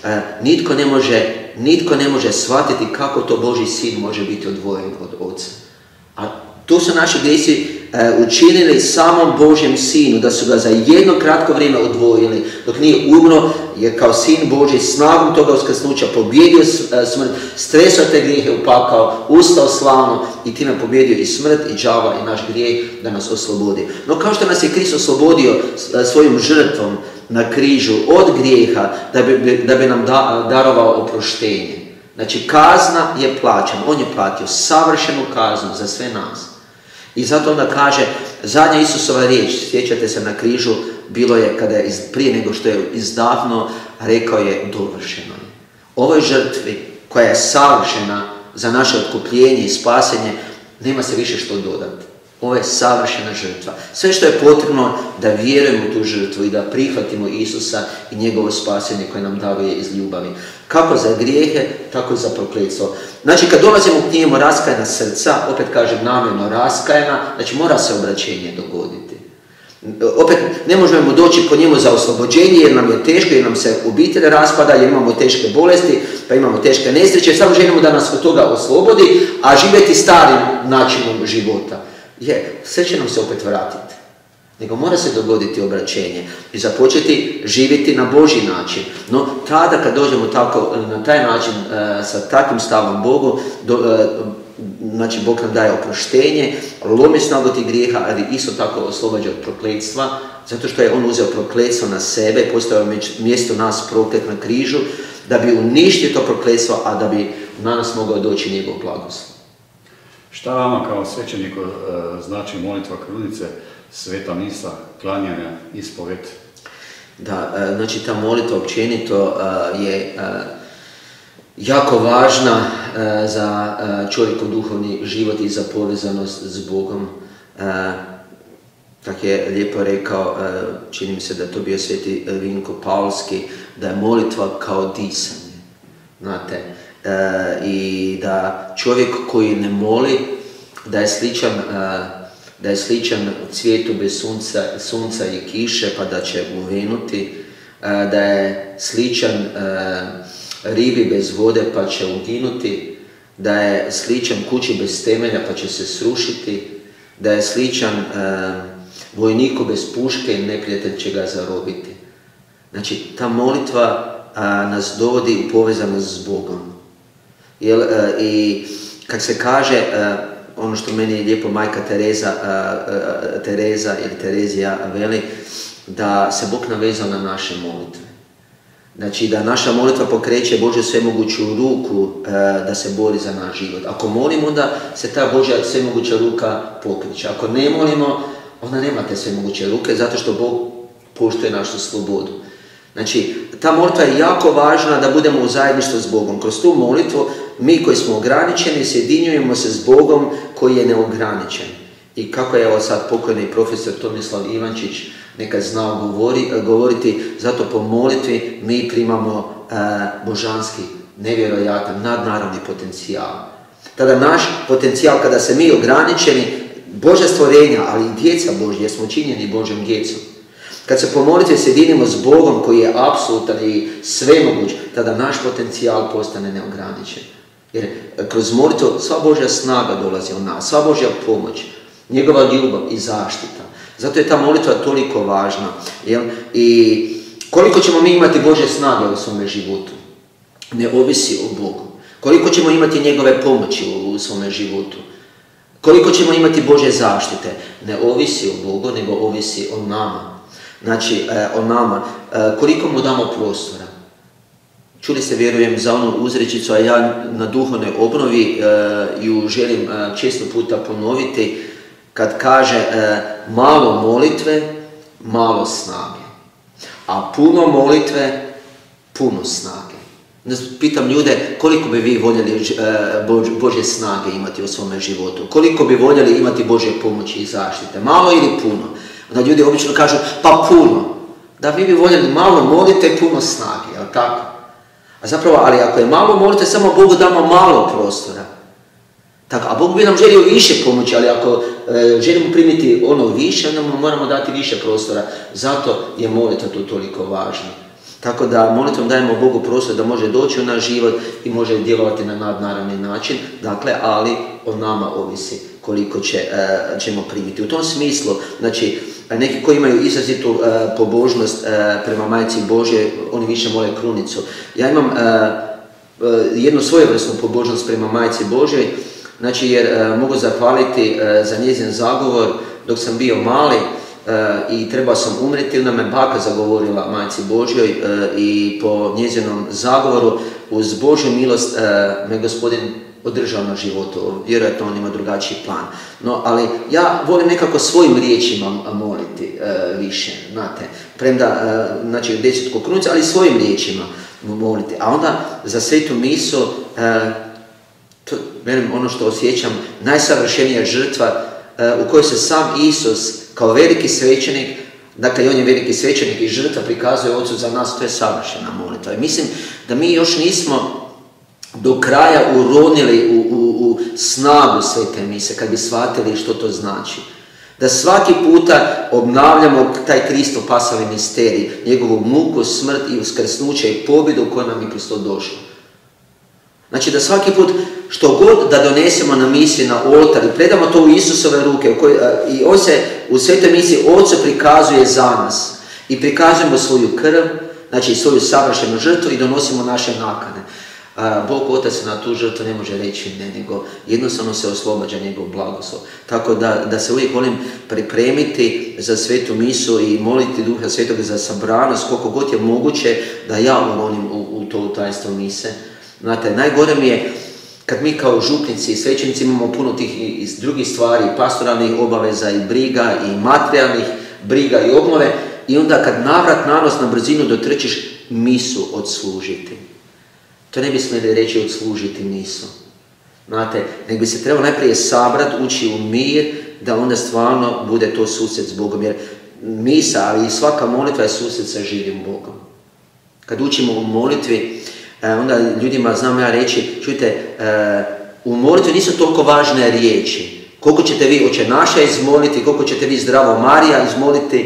nitko ne može shvatiti kako to Božji sin može biti odvojen od Oca. A to su naši grijesi učinili samom Božjem sinu, da su ga za jedno kratko vrijeme odvojili, dok nije umro, jer kao sin Božji snagom toga uskrsnuća pobjedio smrt, stresao te grijehe u pakao, ustao slavno i time pobjedio i smrt i đava i naš grijeh da nas oslobodi. No kao što nas je Krist oslobodio svojim žrtvom na križu od grijeha, da bi nam darovao oproštenje. Znači kazna je plaćena, on je platio savršenu kaznu za sve nas. I zato onda kaže, zadnja Isusova riječ, sjećate se na križu, bilo je kada je prije nego što je izdahnuo, rekao je dovršeno je. Ovoj žrtvi koja je savršena za naše otkupljenje i spasenje, nema se više što dodati. Ovo je savršena žrtva. Sve što je potrebno da vjerujemo u tu žrtvu i da prihvatimo Isusa i njegovo spasenje koje nam daruje iz ljubavi. Kako za grijehe, tako i za prokletstvo. Znači kad dolazimo k njemu raskajana srca, opet kažem namjerno raskajana, znači mora se obraćenje dogoditi. Opet ne možemo doći po njemu za oslobođenje jer nam je teško, jer nam se obitelj raspada, jer imamo teške bolesti, pa imamo teške nesreće, samo želimo da nas od toga oslobodi, a živjeti starim načinom života. Sve će nam se opet vratiti. Nego mora se dogoditi obraćenje i započeti živjeti na Božji način. No tada kad dođemo tako, na taj način, sa takvim stavom Bogu, znači Bog nam daje oproštenje, lomi snagu tih grijeha, ali isto tako oslobađa od prokletstva, zato što je on uzeo prokletstvo na sebe, postavio mjesto nas proklet na križu, da bi uništio to prokletstvo, a da bi na nas mogao doći njegov blagoslov. Šta vama kao svećeniku znači molitva krunice, sveta misa, klanjanja, ispoved? Da, znači ta molitva općenito je jako važna za čovjekov duhovni život i za povezanost s Bogom. Tako je lijepo rekao, čini mi se da je to bio sveti Vinko Paulski, da je molitva kao disanje. Znate, i da čovjek koji ne moli, da je sličan cvijetu bez sunca i kiše pa da će uvenuti, da je sličan ribi bez vode pa će uginuti, da je sličan kući bez temelja pa će se srušiti, da je sličan vojniku bez puške i neprijatelj će ga zarobiti. Znači, ta molitva nas dovodi u povezanost s Bogom. I kad se kaže, ono što meni je lijepo majka Tereza ili Terezija veli, da se Bog navezao na naše molitve. Znači, da naša molitva pokreće Božju svemoguću ruku da se bori za naš život. Ako molimo, onda se ta Božja svemoguća ruka pokreće. Ako ne molimo, onda nema te svemoguće ruke, zato što Bog poštuje našu slobodu. Znači, ta molitva je jako važna da budemo u zajedništvu s Bogom. Kroz tu molitvu, mi koji smo ograničeni, sjedinjujemo se s Bogom koji je neograničen. I kako je ovo sad pokojni profesor Tomislav Ivančić nekad znao govoriti, zato po molitvi mi primamo božanski, nevjerojatan, nadnaravni potencijal. Tada naš potencijal, kada se mi ograničeni, Božja stvorenja, ali i djeca Božja, jer smo činjeni Božjom djecom. Kad se po molitvi sjedinimo s Bogom koji je apsolutan i svemoguć, tada naš potencijal postane neograničen. Jer kroz molitvu sva Božja snaga dolazi u nas, sva Božja pomoć, njegova ljubav i zaštita. Zato je ta molitva toliko važna. I koliko ćemo mi imati Božje snage u svome životu, ne ovisi o Bogu. Koliko ćemo imati njegove pomoći u svome životu, koliko ćemo imati Božje zaštite, ne ovisi o Bogu, nego ovisi o nama. Znači, o nama. Koliko mu damo prostora. Čuli ste, vjerujem, za onu uzrečicu, a ja na duhovnoj obnovi ju želim često puta ponoviti, kad kaže malo molitve, malo snage. A puno molitve, puno snage. Pitam ljude koliko bi vi voljeli Božje snage imati u svome životu. Koliko bi voljeli imati Božje pomoći i zaštite. Malo ili puno. Onda ljudi obično kažu pa puno. Da, vi bi voljeli malo molite, puno snage. Jel tako? A zapravo, ali ako je malo molite, samo Bogu damo malo prostora. Tako, a Bog bi nam želio više pomoći, ali ako želimo primiti ono više, onda mu moramo dati više prostora. Zato je molitva tu toliko važna. Tako da molitvom dajemo Bogu prostor da može doći u naš život i može djelovati na nadnaravni način, dakle, ali o nama ovisi koliko ćemo primiti. U tom smislu, znači, neki koji imaju izrazitu pobožnost prema Majci Božje, oni više mole krunicu. Ja imam jednu svojevrsnu pobožnost prema Majci Božjoj, znači jer mogu zahvaliti za njezin zagovor dok sam bio mali i trebao sam umreti, onda me baka zagovorila Majci Božjoj i po njezinom zagovoru uz Božju milost me Gospodin održao na životu. Vjerojatno on ima drugačiji plan. No, ali ja volim nekako svojim riječima moliti više, znate. Premda, znači, 10 krunicu, ali svojim riječima moliti. A onda za svetu misu, ono što osjećam, najsavršenija žrtva u kojoj se sam Isus kao veliki svećenik, dakle i on je veliki svećenik i žrtva prikazuje Ocu za nas, to je savršena molitva. I mislim da mi još nismo do kraja uronili u snagu svete mise, kad bi shvatili što to znači. Da svaki puta obnavljamo taj Kristov pasali misterij, njegovu muku, smrt i uskrsnuće i pobjedu u kojoj nam je Kristo došlo. Znači da svaki put što god da donesemo na misiju, na oltar i predamo to u Isusove ruke i on se u svetoj misiji Ocu prikazuje za nas i prikazujemo svoju krv, znači svoju savršenu žrtvu i donosimo naše nakane. Bog Otac na tu žrtvu ne može reći ne, nego jednostavno se oslobađa njegov blagoslov. Tako da se uvijek volim pripremiti za svetu misu i moliti Duha Svetoga za sabranost koliko god je moguće da ja uronim u to tajstvo mise. Znate, najgore mi je kad mi kao župnici i svećenici imamo puno tih i drugih stvari, pastoralnih obaveza i briga i materijalnih briga i obnove i onda kad navrat nanos na brzinu dotrčiš misu odslužiti. To ne bi smjeli reći odslužiti misu. Znate, nego bi se trebalo najprije sabrati, ući u mir, da onda stvarno bude to susret s Bogom. Jer misa, ali i svaka molitva je susret sa živim Bogom. Kad učimo u molitvi, onda ljudima znam ja reći, čujte, u molitvi nisu toliko važne riječi. Koliko ćete vi Oče naša izmoliti, koliko ćete vi Zdravo Marija izmoliti,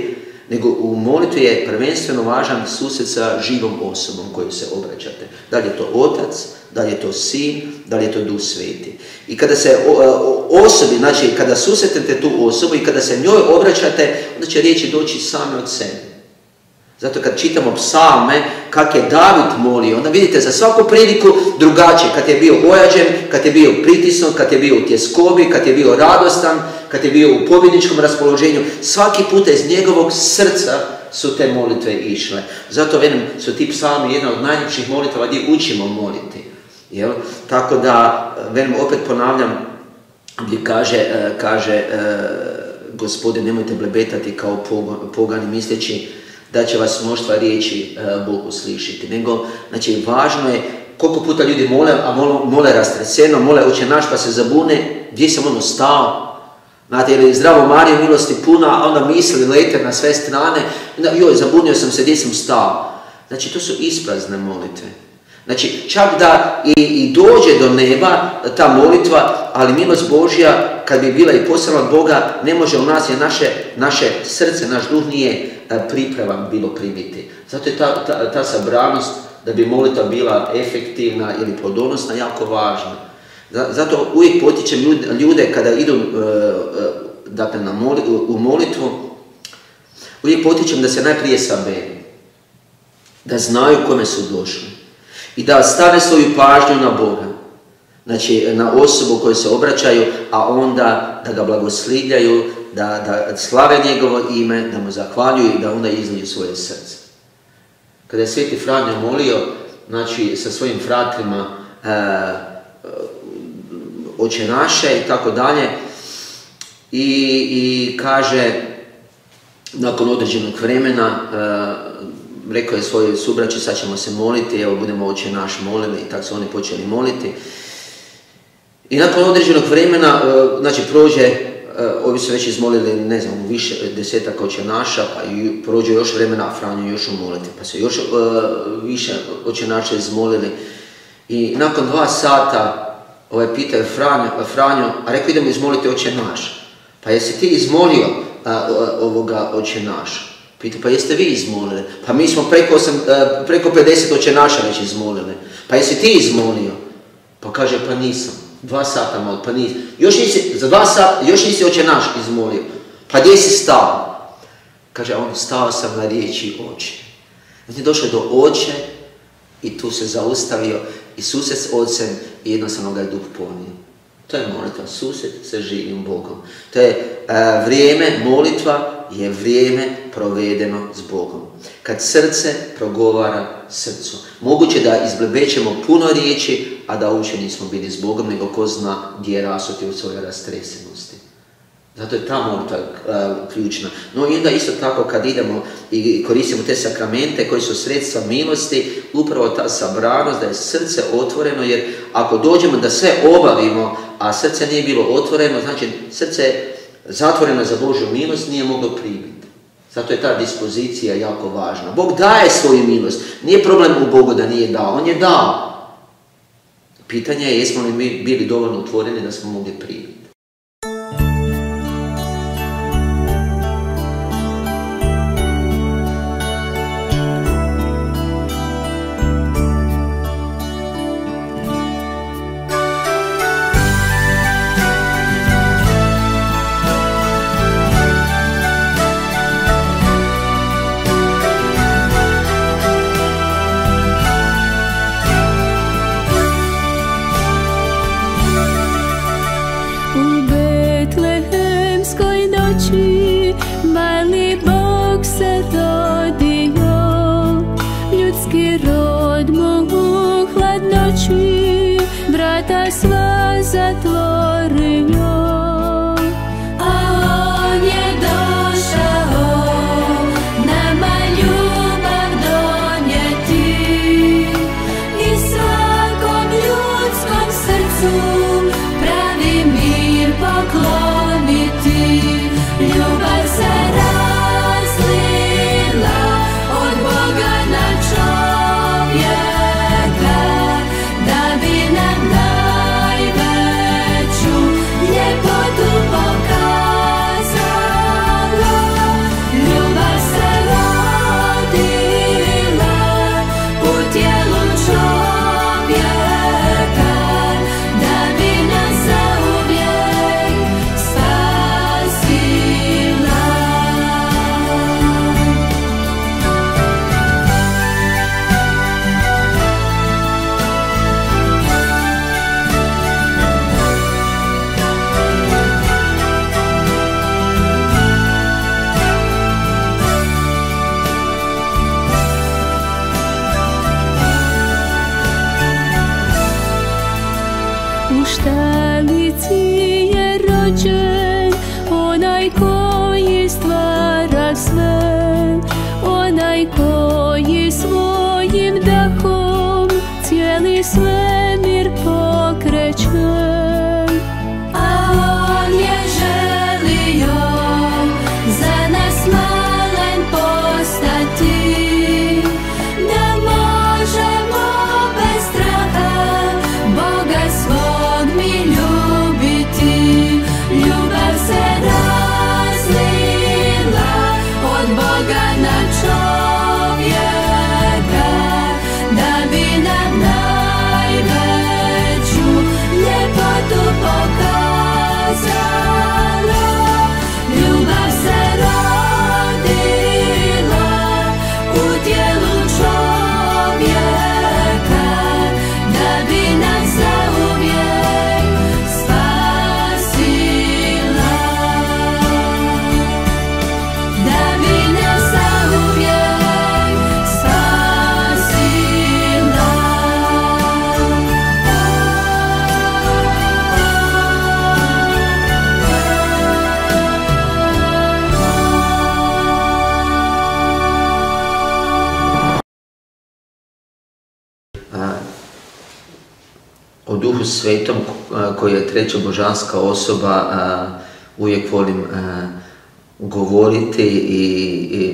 nego u molitvi je prvenstveno važan susret sa živom osobom koju se obraćate. Da li je to Otac, da li je to Sin, da li je to Duh Sveti. I kada se osobi, znači kada susretnete tu osobu i kada se njoj obraćate, onda će riječi doći same od sebe. Zato kad čitamo psalme, kak je David molio, onda vidite za svaku priliku drugačije. Kad je bio ojađen, kad je bio pritisnut, kad je bio u tjeskobi, kad je bio radostan, kad je bio u pobjedničkom raspoloženju, svaki puta iz njegovog srca su te molitve išle. Zato velim, su ti psalmi jedna od najljepših molitava gdje učimo moliti. Jel? Tako da, velim, opet ponavljam, gdje kaže Gospodin, nemojte blebetati kao pogani misleći da će vas mnoštva riječi Bog uslišiti. Nego, znači, važno je koliko puta ljudi mole, a mole rastreseno, mole Oče naš pa se zabune, gdje sam ono stao. Znate, ili zdravo Mariju milosti puna, a onda misli lete na sve strane, joj, zabunio sam se, gdje sam stao. Znači, to su isprazne molitve. Znači, čak da i dođe do neba ta molitva, ali milost Božja, kad bi bila i poslana od Boga, ne može u nas, jer naše srce, naš duh nije pripravan bilo primiti. Zato je ta sabranost da bi molitva bila efektivna ili plodonosna jako važna. Zato uvijek potičem ljude kada idu dakle, u molitvu, uvijek potičem da se najprije saberu, da znaju kome su došli i da stave svoju pažnju na Boga, znači na osobu koju se obraćaju, a onda da ga blagoslivljaju, da slave njegovo ime, da mu zahvaljuju i da onda izliju svoje srce. Kada je Sveti Franjo molio, znači sa svojim fratrima Oče naše i tako dalje, i kaže, nakon određenog vremena, rekao je svojoj subraći, sad ćemo se moliti, evo budemo Oče naš molili, i tako su oni počeli moliti. I nakon određenog vremena, znači prođe, ovi su već izmolili, ne znam, više desetaka Oče naša, pa i prođe još vremena, a Franjo još umoliti, pa su još više Oče naša izmolili. I nakon 2 sata, pitao je Franjo, a rekao idemo izmoliti Oče naš. Pa jesi ti izmolio ovoga Oče naš? Pita, pa jeste vi izmolili? Pa mi smo preko 50 Oče naša već izmolili. Pa jesi ti izmolio? Pa kaže, pa nisam. 2 sata molio, pa nisam. Za 2 sata još nisi Oče naš izmolio. Pa gdje si stao? Kaže, on, stao sam na riječi Oče. Znači došao do Oče i tu se zaustavio i susret s Ocem i jednostavno ga je Duh ponio. To je molitva, susret sa živim Bogom. To je vrijeme, molitva je vrijeme provedeno s Bogom. Kad srce progovara srcu. Moguće da izblebećemo puno riječi, a da uopće nismo bili s Bogom, nego ko zna gdje je rasuti u svojoj rastresenosti. Zato je ta molitva ključna. No i onda isto tako kad idemo i koristimo te sakramente koji su sredstva milosti, upravo ta sabranost da je srce otvoreno, jer ako dođemo da sve obavimo, a srce nije bilo otvoreno, znači srce je zatvoreno za Božju milost, nije moglo primiti. Zato je ta dispozicija jako važna. Bog daje svoju milost. Nije problem u Bogu da nije dao, on je dao. Pitanje je jesmo li mi bili dovoljno otvoreni da smo mogli primiti. Mali Bog se rodio, ljudski rod mogu hladnoći, vrata sva zatvorio. A on je došao nama ljubav donijeti i svakom ljudskom srcu pravi mir pokloniti. Ljubav se razlila od Boga na čovjeka, da bi nam najveću o Duhu Svetom koji je treća božanska osoba, uvijek volim govoriti i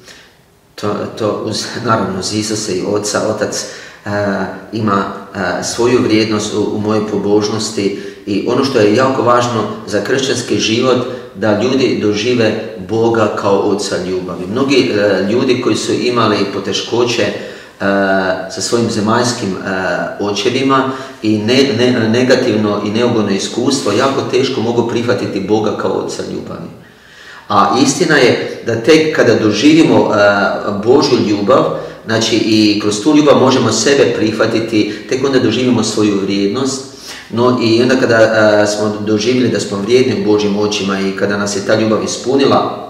to naravno uz Isusa i Oca. Otac ima svoju vrijednost u mojoj pobožnosti i ono što je jako važno za kršćanski život, da ljudi dožive Boga kao Oca ljubavi. Mnogi ljudi koji su imali poteškoće sa svojim zemaljskim očevima i negativno i neugodno iskustvo, jako teško mogu prihvatiti Boga kao Oca ljubavi. A istina je da tek kada doživimo Božju ljubav, znači i kroz tu ljubav možemo sebe prihvatiti, tek onda doživimo svoju vrijednost. No i onda kada smo doživjeli da smo vrijedni u Božjim očima i kada nas je ta ljubav ispunila,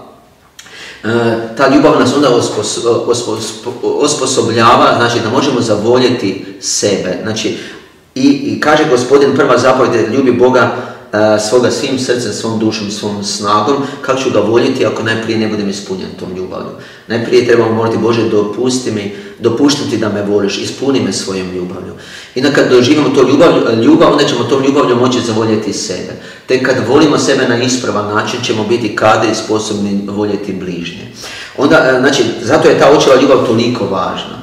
ta ljubav nas onda osposobljava, znači da možemo zavoljeti sebe. Znači, i kaže Gospodin, prva zapovjed, ljubi Boga svoga svim srcem, svom dušom, svom snagom. Kako ću ga voljeti ako najprije ne budem ispunjen tom ljubavlju? Najprije trebamo moliti, Bože, dopuštiti da me voliš, ispuni me svojom ljubavlju. I kad doživimo to ljubav, onda ćemo tom ljubavlju moći zavoljeti sebe. Tek kad volimo sebe na ispravan način, ćemo biti kadri i sposobni voljeti bližnje. Onda, znači, zato je ta očeva ljubav toliko važna.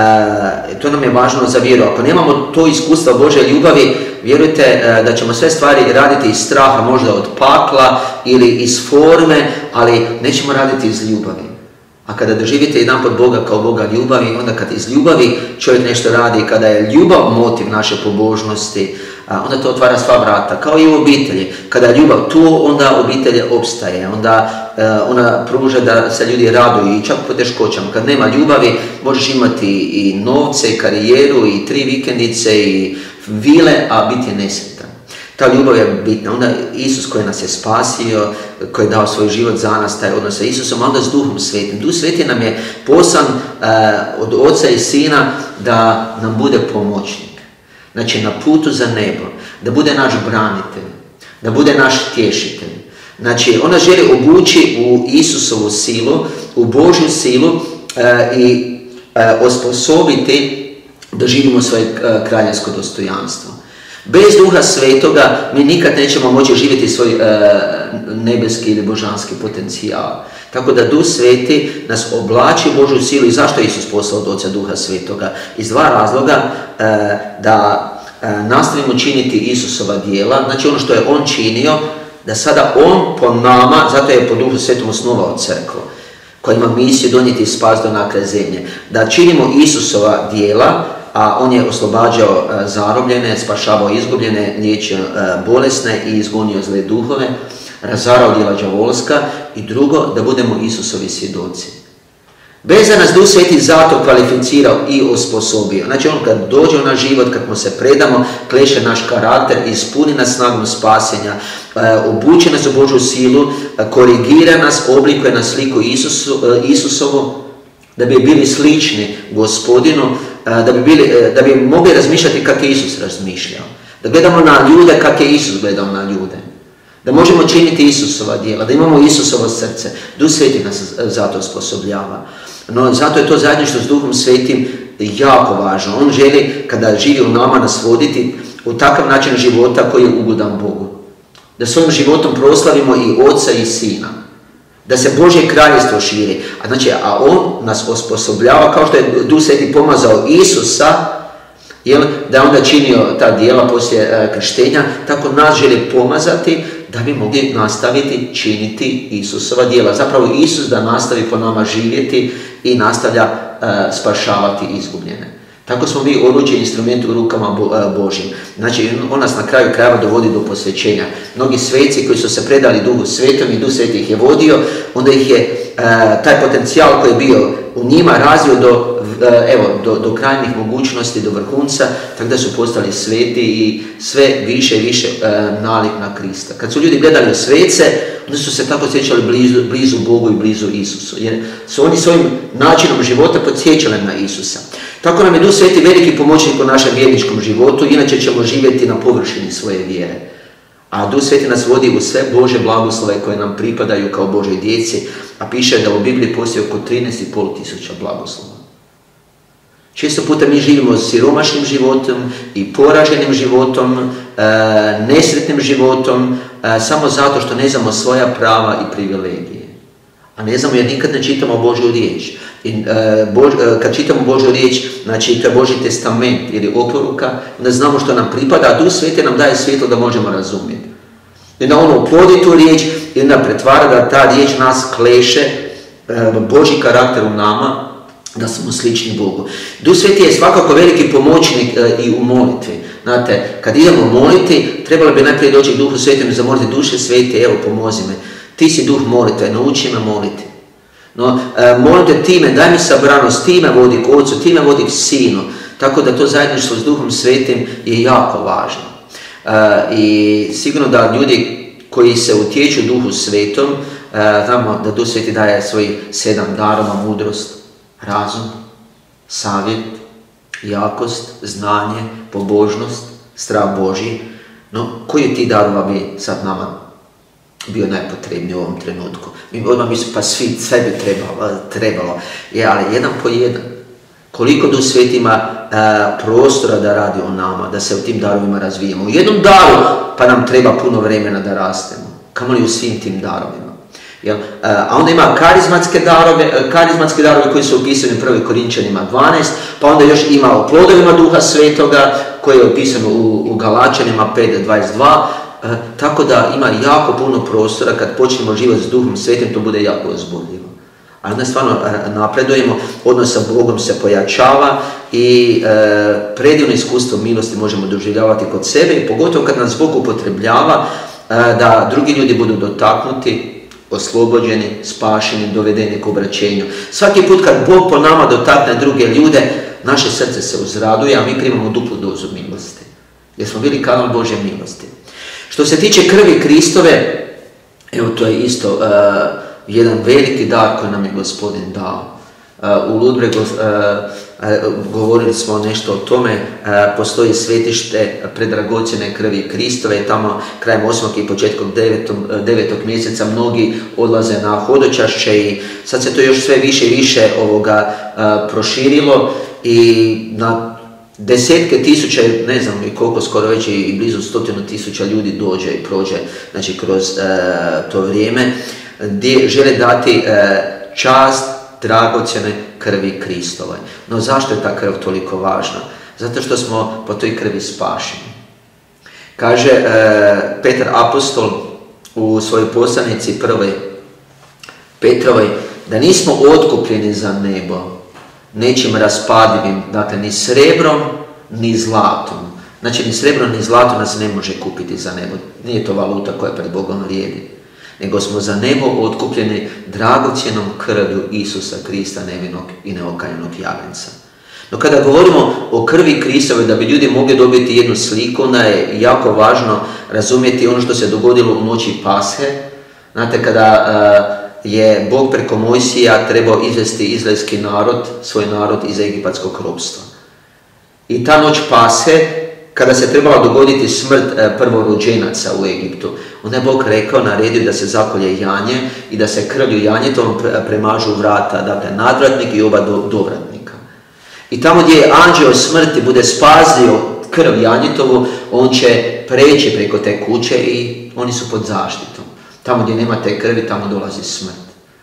To nam je važno za vjeru. Ako nemamo to iskustvo Božje ljubavi, vjerujte da ćemo sve stvari raditi iz straha, možda od pakla ili iz forme, ali nećemo raditi iz ljubavi. A kada doživite jedanput Boga kao Boga ljubavi, onda kad iz ljubavi čovjek nešto radi, kada je ljubav motiv naše pobožnosti, onda to otvara sva vrata, kao i u obitelji. Kada je ljubav tu, onda obitelj opstaje, onda ona pruža da se ljudi raduju i čak po teškoćama. Kad nema ljubavi, možeš imati i novce, i karijeru, i 3 vikendice, i vile, a biti nesretan. Ta ljubav je bitna. Onda Isus koji nas je spasio, koji je dao svoj život za nas, taj odnos sa Isusom, onda s Duhom Svetim. Duh Sveti nam je poslan od Oca i Sina da nam bude pomoćnik. Znači na putu za nebo, da bude naš branitelj, da bude naš tješitelj. Znači ona želi obući u Isusovu silu, u Božju silu i osposobiti da živimo svoje kraljevsko dostojanstvo. Bez Duha Svetoga mi nikad nećemo moći živjeti svoj nebeski ili božanski potencijal. Tako da Duh Sveti nas oblači u Božju silu. I zašto je Isus poslao od Oca Duha Svetoga? Iz 2 razloga, da nastavimo činiti Isusova djela, znači ono što je On činio, da sada On po nama, zato je po Duhu Svetom osnovao crkvu, koja ima misiju donijeti spas do nakraja zemlje, da činimo Isusova djela, a On je oslobađao zarobljene, spašavao izgubljene, liječio bolesne i izgonio zle duhove, razarao djela đavolska, i drugo, da budemo Isusovi svjedoci. Bez da nas Duh Sveti zato kvalificirao i osposobio. Znači on kad dođe u naš život, kad mu se predamo, kleše naš karakter, ispuni nas snagom spasenja, obuči nas u Božju silu, korigira nas, oblikuje nas sliku Isusovu, da bi bili slični Gospodinu, da bi mogli razmišljati kako je Isus razmišljao. Da gledamo na ljude kako je Isus gledao na ljude. Da možemo činiti Isusova djela, da imamo Isusovo srce. Duh Sveti nas zato osposobljava. No zato je to zajedništvo s Duhom Svetim jako važno. On želi, kada živi u nama, nas voditi u takav način života koji je ugodan Bogu. Da svojim životom proslavimo i Oca i Sina. Da se Božje kraljevstvo širi. A On nas osposobljava, kao što je Duh Sveti pomazao Isusa, da je onda činio ta djela poslije krštenja, tako nas želi pomazati da bi mogli nastaviti činiti Isusova djela. Zapravo Isus da nastavi po nama živjeti i nastavlja spašavati izgubljene. Tako smo mi oruđe instrument u rukama Božjim. Znači, On nas na kraju krajeva dovodi do posvećenja. Mnogi sveci koji su se predali Duhu Svetom i Duh Sveti ih je vodio, onda ih je taj potencijal koji je bio u njima razvio do krajnjih mogućnosti, do vrhunca, tako da su postali sveti i sve više i više nalik na Krista. Kad su ljudi gledali u svece, onda su se tako osjećali blizu Bogu i blizu Isusu, jer su oni svojim načinom života podsjećali na Isusa. Tako nam je Duh Sveti veliki pomoćnik u našem vjerničkom životu, inače ćemo živjeti na površini svoje vjere. A Duh Sveti nas vodi u sve Božje blagoslove koje nam pripadaju kao Božoj djeci, a piše da u Bibliji postoji oko 13.500 blagoslova. Često puta mi živimo siromašnim životom i poraženim životom, nesretnim životom, samo zato što ne znamo svoja prava i privilegije. A ne znamo jer nikad ne čitamo Božju riječ. I, kad čitamo Božju riječ, znači to je Božji testament ili oporuka, onda znamo što nam pripada, a Duh Sveti nam daje svjetlo da možemo razumjeti. I onda ono oplodi tu riječ i onda pretvara da ta riječ nas kleše, Božji karakter u nama, da smo slični Bogu. Duh Sveti je svakako veliki pomoćnik i u molitvi. Znate, kad idemo moliti, trebalo bi najprije doći k Duhu Svetom i zamoliti: Duše Sveti, evo pomozi me. Ti si duh molitve, nauči me moliti. No, molim te, ti me, daj mi sabranost, ti me vodi k Ocu, ti me vodi k Sinu. Tako da to zajedništvo s Duhom Svetim je jako važno. I sigurno da ljudi koji se utječu Duhu Svetom, znamo da Duh Sveti daje svojih 7 darova: mudrost, razum, savjet, jakost, znanje, pobožnost, strah Božji. No, koji ti darova bi sad nama bio najpotrebniji u ovom trenutku? Mi odmah mislimo, pa sve bi trebalo. Ali jedan po jedan. Koliko Duh Sveti ima prostora da radi o nama, da se u tim darovima razvijemo. U jednom daru pa nam treba puno vremena da rastemo. Kamoli u svim tim darovima. A onda ima karizmatske darove koji su opisani u 1. Korinčanima 12, pa onda još ima o plodovima Duha Svetoga koji je opisano u Galačanima 5:22. Tako da ima jako puno prostora. Kad počnemo živjeti s Duhom Svetim, to bude jako uzbudljivo. A onda stvarno napredujemo, odnos sa Bogom se pojačava i predivno iskustvo milosti možemo doživljavati kod sebe, i pogotovo kad nas Bog upotrebljava da drugi ljudi budu dotaknuti, oslobođeni, spašeni, dovedeni k obraćenju. Svaki put kad Bog po nama dotakne druge ljude, naše srce se uzraduje, a mi primamo duplu dozu milosti. Jer smo bili kanal Božje milosti. Što se tiče krvi Kristove, evo to je isto jedan veliki dar koji nam je Gospodin dao. U Ludbregu govorili smo nešto o tome, postoji svetište predragocjene krvi Kristove, tamo krajem 8. i početkom 9. mjeseca mnogi odlaze na hodočašće i sad se to još sve više i više proširilo i na desetke tisuća, ne znam i koliko, skoro već i blizu 100.000 ljudi dođe i prođe, znači kroz to vrijeme, gdje žele dati čast dragocjene krvi Kristovoj. No zašto je ta krv toliko važna? Zato što smo po toj krvi spašeni. Kaže Petar apostol u svojoj poslanici 1. Petrovoj da nismo otkupljeni za nebo nečim raspadivim, dakle ni srebrom ni zlatom. Znači ni srebro ni zlato nas ne može kupiti za nebo. Nije to valuta koja pred Bogom vrijedi. Nego smo za nebo otkupljeni dragocjenom krvlju Isusa Krista, nevinog i neokaljanog jagnjca. No kada govorimo o krvi Kristove, da bi ljudi mogli dobiti jednu sliku, onda je jako važno razumjeti ono što se dogodilo u noći Pashe. Znate, kada je Bog preko Mojsija trebao izvesti izraelski narod, svoj narod iz egipatskog ropstva. I ta noć Pashe, kada se trebala dogoditi smrt prvorođenaca u Egiptu, onda je Bog rekao, naredio da se zakolje janje i da se krvlju janjetovom premažu vrata, dakle nadvratnik i oba dovratnika. I tamo gdje je anđeo smrti bude spazio krv janjetovu, on će preći preko te kuće i oni su pod zaštitom. Tamo gdje nema te krvi, tamo dolazi smrt.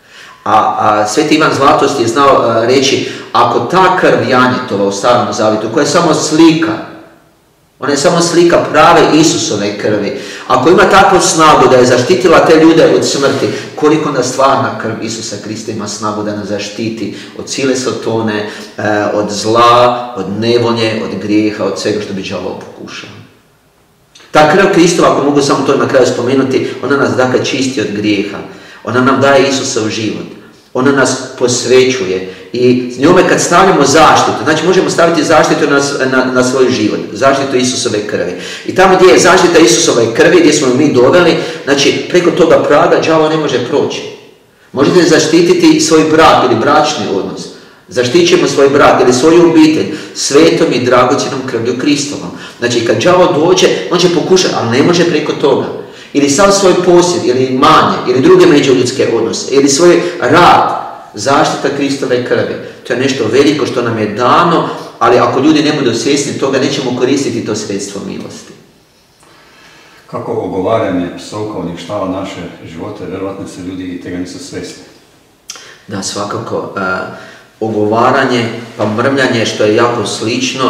A Sveti Ivan Zlatost je znao reći, ako ta krv janjetova u Starom Zavjetu, koja je samo slika, ona je samo slika prave Isusove krvi, ako ima takvu snagu da je zaštitila te ljude od smrti, koliko onda stvarna krv Isusa Krista ima snagu da nas zaštiti od sile Sotone, od zla, od nevolje, od grijeha, od svega što bi đavao pokušao. Ta krv Kristova, ako mogu samo to na kraju spomenuti, ona nas dakle čisti od grijeha. Ona nam daje Isusov život. Ona nas posvećuje i s njome kad stavljamo zaštitu, znači možemo staviti zaštitu na svoj život, zaštitu Isusove krvi. I tamo gdje je zaštita Isusove krvi, gdje smo mi doveli, znači preko toga praga đavo ne može proći. Možete zaštititi svoj brak ili bračni odnos. Zaštićujemo svoj brak ili svoju obitelj svetom i dragocjenom krvlju Kristovom. Znači kad đavo dođe, on će pokušati, ali ne može preko toga. Ili sav svoj posjed, ili manje, ili druge međuljudske odnose, ili svoj rad, zaštita Kristove krvi. To je nešto veliko što nam je dano ali ako ljudi ne budu svjesni toga, nećemo koristiti to sredstvo milosti. Kako ogovaranje psovka uništava naše živote, vjerovatno se ljudi i tega nisu svjesni. Da, svakako. Ogovaranje pa mrmljanje, što je jako slično,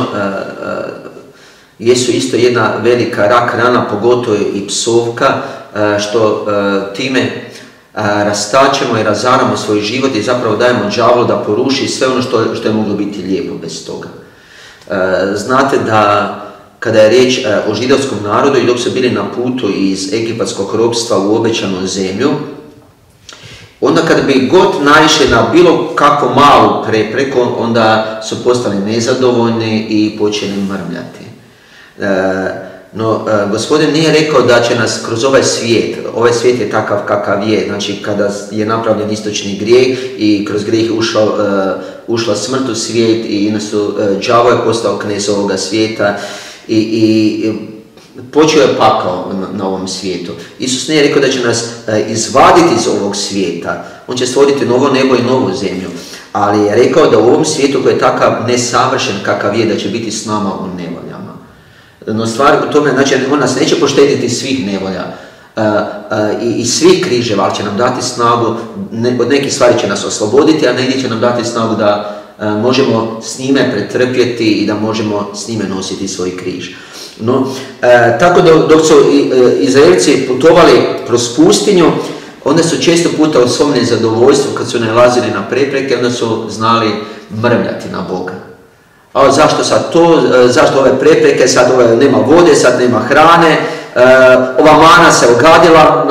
jesu isto jedna velika rak rana, pogotovo i psovka, što time rastačemo i razaramo svoj život i zapravo dajemo đavolu da poruši sve ono što je moglo biti lijepo bez toga. Znate da kada je riječ o židovskom narodu i dok su bili na putu iz egipatskog ropstva u obećanu zemlju, onda kad bi god naišli na bilo kakvu malu prepreku, onda su postali nezadovoljni i počeli mrmljati. No, Gospodin nije rekao da će nas kroz ovaj svijet je takav kakav je, znači kada je napravljen istočni grijeh i kroz grijeh ušla smrt u svijet i đavo je postao knez ovoga svijeta i počeo je pakao na ovom svijetu. Isus nije rekao da će nas izvaditi iz ovog svijeta, on će stvoriti novo nebo i novu zemlju, ali je rekao da u ovom svijetu koji je takav nesavršen kakav je, da će biti s nama u nevoljama. No stvar u tome, znači on nas neće poštediti svih nevolja i svih križeva, ali će nam dati snagu, od nekih stvari će nas osloboditi, a negdje će nam dati snagu da možemo s njime pretrpjeti i da možemo s njime nositi svoj križ. No, tako dok su Izraelci putovali kroz pustinju, onda su često puta u svom nezadovoljstvu, kad su nalazili na prepreke, onda su znali mrmljati na Boga. A zašto sad to, zašto ove prepreke, sad nema vode, sad nema hrane, ova mana se ogadila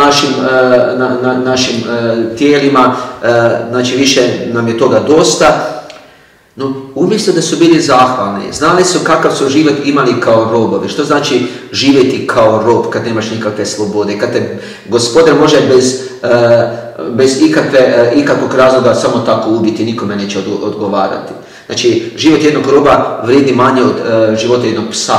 našim tijelima, znači više nam je toga dosta. No, umjesto da su bili zahvalni, znali su kakav su život imali kao robovi. Što znači živjeti kao rob kad nemaš nikakve slobode, kad te Gospodar može bez ikakvog razloga samo tako ubiti, nikome neće odgovarati. Znači, život jednog roba vrijedi manje od života jednog psa.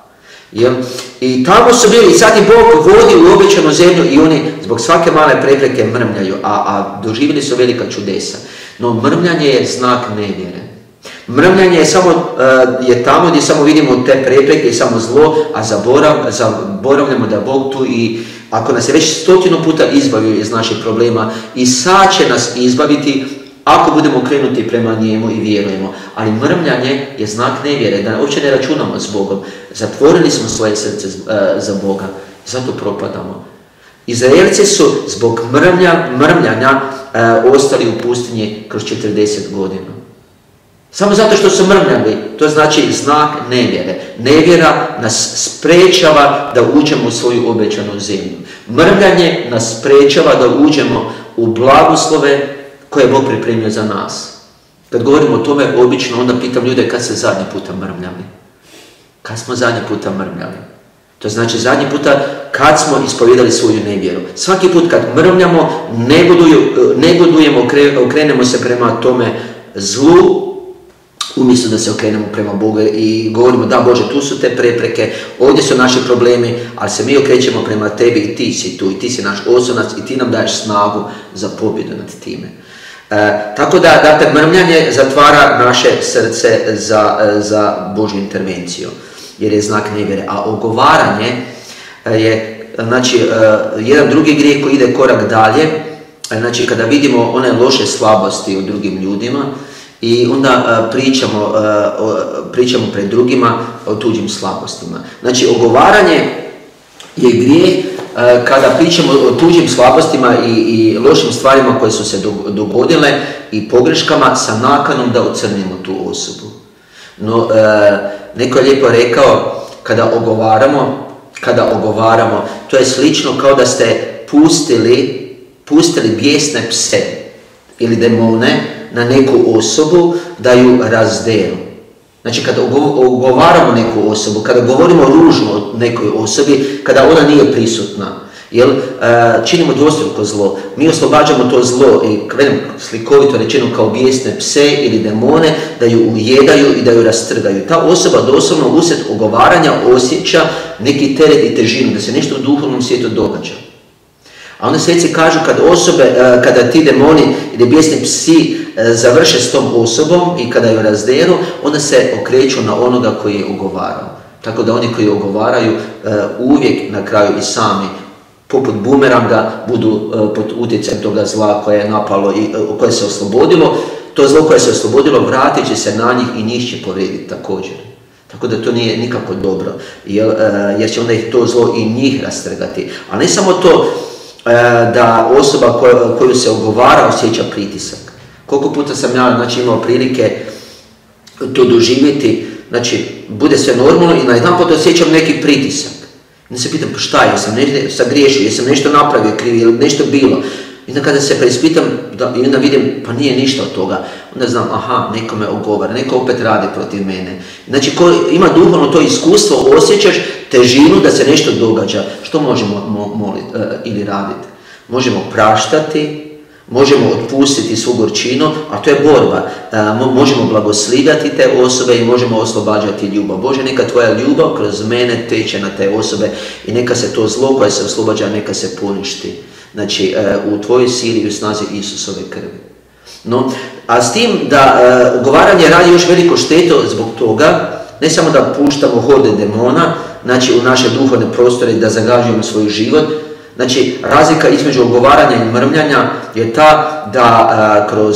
I tamo su bili, sad i Bog vodi u obećanu zemlju i oni zbog svake male prepreke mrmljaju, a doživjeli su velika čudesa. No mrmljanje je znak nevjere. Mrmljanje je tamo gdje samo vidimo te prepreke i samo zlo, a zaboravljamo da Bog tu i ako nas je već 100 puta izbavio iz naših problema i sad će nas izbaviti ako budemo okrenuti prema njemu i vjerujemo. Ali mrmljanje je znak nevjere, da uopće ne računamo s Bogom. Zatvorili smo svoje srce za Boga, zato propadamo. Izraelci su zbog mrmljanja ostali u pustinji kroz 40 godina. Samo zato što su mrmljali, to znači znak nevjere. Nevjera nas sprečava da uđemo u svoju obećanu zemlju. Mrmljanje nas sprečava da uđemo u blagoslove koje je Bog pripremio za nas. Kad govorimo o tome, obično onda pitam ljude kad se zadnji puta mrmljali. Kad smo zadnji puta mrmljali? To znači zadnji puta kad smo ispovjedali svoju nevjeru. Svaki put kad mrmljamo, negodujemo, okrenemo se prema tome zlu, umjesto da se okrenemo prema Bogu i govorimo da Bože, tu su te prepreke, ovdje su naši problemi, ali se mi okrećemo prema tebi i ti si tu i ti si naš oslonac i ti nam daješ snagu za pobjedu nad time. Tako da, dakle, mrmljanje zatvara naše srce za Božju intervenciju, jer je znak nevjere. A ogovaranje je, znači, jedan drugi grijeh koji ide korak dalje, znači kada vidimo one loše slabosti u drugim ljudima i onda pričamo pred drugima o tuđim slabostima. Znači, ogovaranje je grijeh kada pričamo o tuđim slabostima i lošim stvarima koje su se dogodile i pogreškama sa nakanom da ocrnimo tu osobu. No, neko je lijepo rekao, kada ogovaramo, to je slično kao da ste pustili bijesne pse ili demone na neku osobu da ju razdelu. Znači, kada ogovaramo neku osobu, kada govorimo ružno o nekoj osobi, kada ona nije prisutna, činimo dvostruko zlo. Mi oslobađamo to zlo i slikovito rečeno kao bijesne pse ili demone da ju ujedaju i da ju rastrgaju. Ta osoba doslovno usred ogovaranja osjeća neki teret i težinu, da se nešto u duhovnom svijetu događa. A onda sveci kažu kada ti demoni ili bijesni psi završe s tom osobom i kada ju razderu, onda se okreću na onoga koji je ogovarao. Tako da oni koji ogovaraju uvijek na kraju i sami, poput bumeranga, budu pod utjecajem toga zla koje je napalo i koje se oslobodilo. To zlo koje se oslobodilo vratit će se na njih i njih će povrijediti također. Tako da to nije nikako dobro, jer će onda ih to zlo i njih rastrgati. A ne samo to da osoba koju se ogovara osjeća pritisak. Koliko puta sam ja imao prilike to doživjeti, bude sve normalno i najedanput osjećam neki pritisak. I se pitam, pa šta, jesam nešto sagriješio, jesam nešto napravio krivo, ili nešto bilo. I onda kada se preispitam i onda vidim, pa nije ništa od toga, onda znam, aha, neko me ogovara, neko opet radi protiv mene. Znači, ko ima duhovno to iskustvo, osjećaš težinu da se nešto događa. Što možemo moliti ili raditi? Možemo praštati, možemo otpustiti svu gorčinu, a to je borba. Možemo blagoslivljati te osobe i možemo oslobađati ljubav. Bože, neka tvoja ljubav kroz mene teče na te osobe i neka se to zlo koje se oslobađa, neka se poništi. Znači, u tvojoj sili i u snazi Isusove krvi. No, a s tim da ogovaranje radi još veliko štetu zbog toga, ne samo da puštamo horde demona, znači u naše duhovne prostore da zagađujemo svoj život. Znači, razlika između ogovaranja i mrmljanja je ta da kroz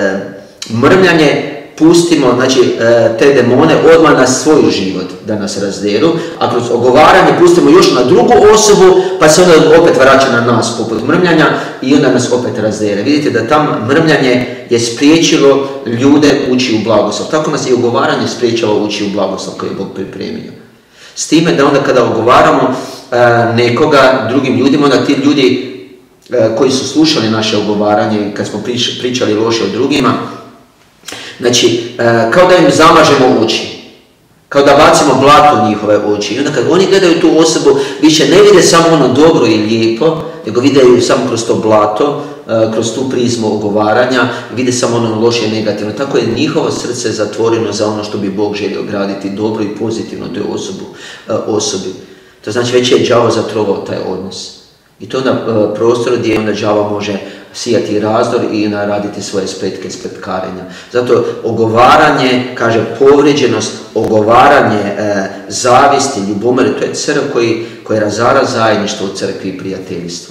mrmljanje pustimo te demone odmah na svoj život da nas razderu, a kroz ogovaranje pustimo još na drugu osobu, pa se onda opet vraća na nas poput mrmljanja i onda nas opet razdere. Vidite da tam mrmljanje je spriječilo ljude ući u blagoslov. Tako nas i ogovaranje spriječalo ući u blagoslov koji je Bog pripremio. S time da onda kada ogovaramo nekoga drugim ljudima, onda ti ljudi koji su slušali naše ogovaranje, kad smo pričali loše o drugima, znači, kao da im zamažemo oči, kao da bacimo blato u njihove oči. I onda kad oni gledaju tu osobu, više ne vide samo ono dobro i lijepo, nego vide ju samo kroz to blato, kroz tu prizmu ogovaranja, vide samo ono loše i negativno. Tako je njihovo srce zatvoreno za ono što bi Bog želio graditi dobro i pozitivno toj osobi. To znači već je đavo zatrovao taj odnos. I to na prostoru gdje onda đavo može sijati razdor i raditi svoje spletke, spletkarenja. Zato ogovaranje, kaže povrijeđenost, ogovaranje, zavisti, ljubomore, to je crv koji razara zajedništvo u crkvi i prijateljstvo.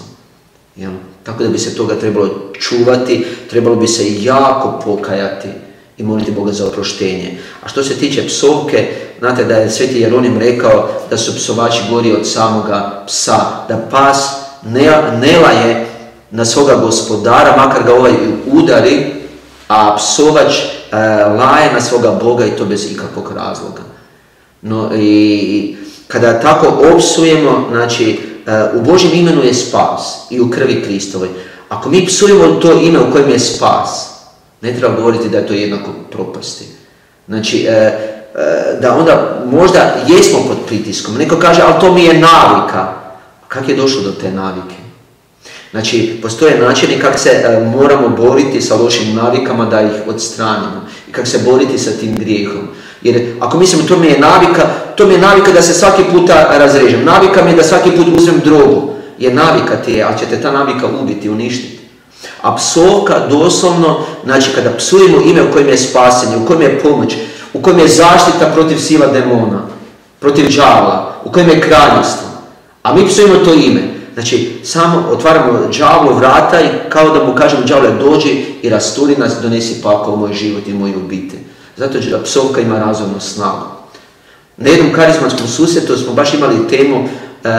Tako da bi se toga trebalo čuvati, trebalo bi se jako pokajati i moliti Boga za oproštenje. A što se tiče psovke, znate da je Sveti Jeronim rekao da su psovači gori od samoga psa, da pas ne laje na svoga gospodara, makar ga ovaj udari, a psovač laje na svoga Boga i to bez ikakvog razloga. No i kada tako opsujemo, znači u Božjem imenu je spas i u krvi Kristovoj. Ako mi psujemo to ime u kojem je spas, ne treba govoriti da je to jednako propasti. Znači, da onda možda jesmo pod pritiskom. Neko kaže, ali to mi je navika. Kako je došlo do te navike? Znači, postoje načini kako se moramo boriti sa lošim navikama da ih odstranimo. I kako se boriti sa tim grijehom. Jer ako mislimo to mi je navika da se svaki puta razrežem. Navika mi je da svaki put uzmem drogu. Jer navika ti je, ali će te ta navika ubiti, uništiti. A psovka doslovno, znači kada psujemo ime u kojem je spasenje, u kojem je pomoć, u kojem je zaštita protiv sila demona, protiv đavla, u kojem je kraljevstvo. A mi psujemo to ime. Znači, samo otvaramo đavlu vrata i kao da mu kažemo đavle dođi i rasturi nas, donesi pakao u moj život i moju obitelj. Zato da psovka ima razornu snagu. Na jednom karizmatskom susretu smo baš imali temu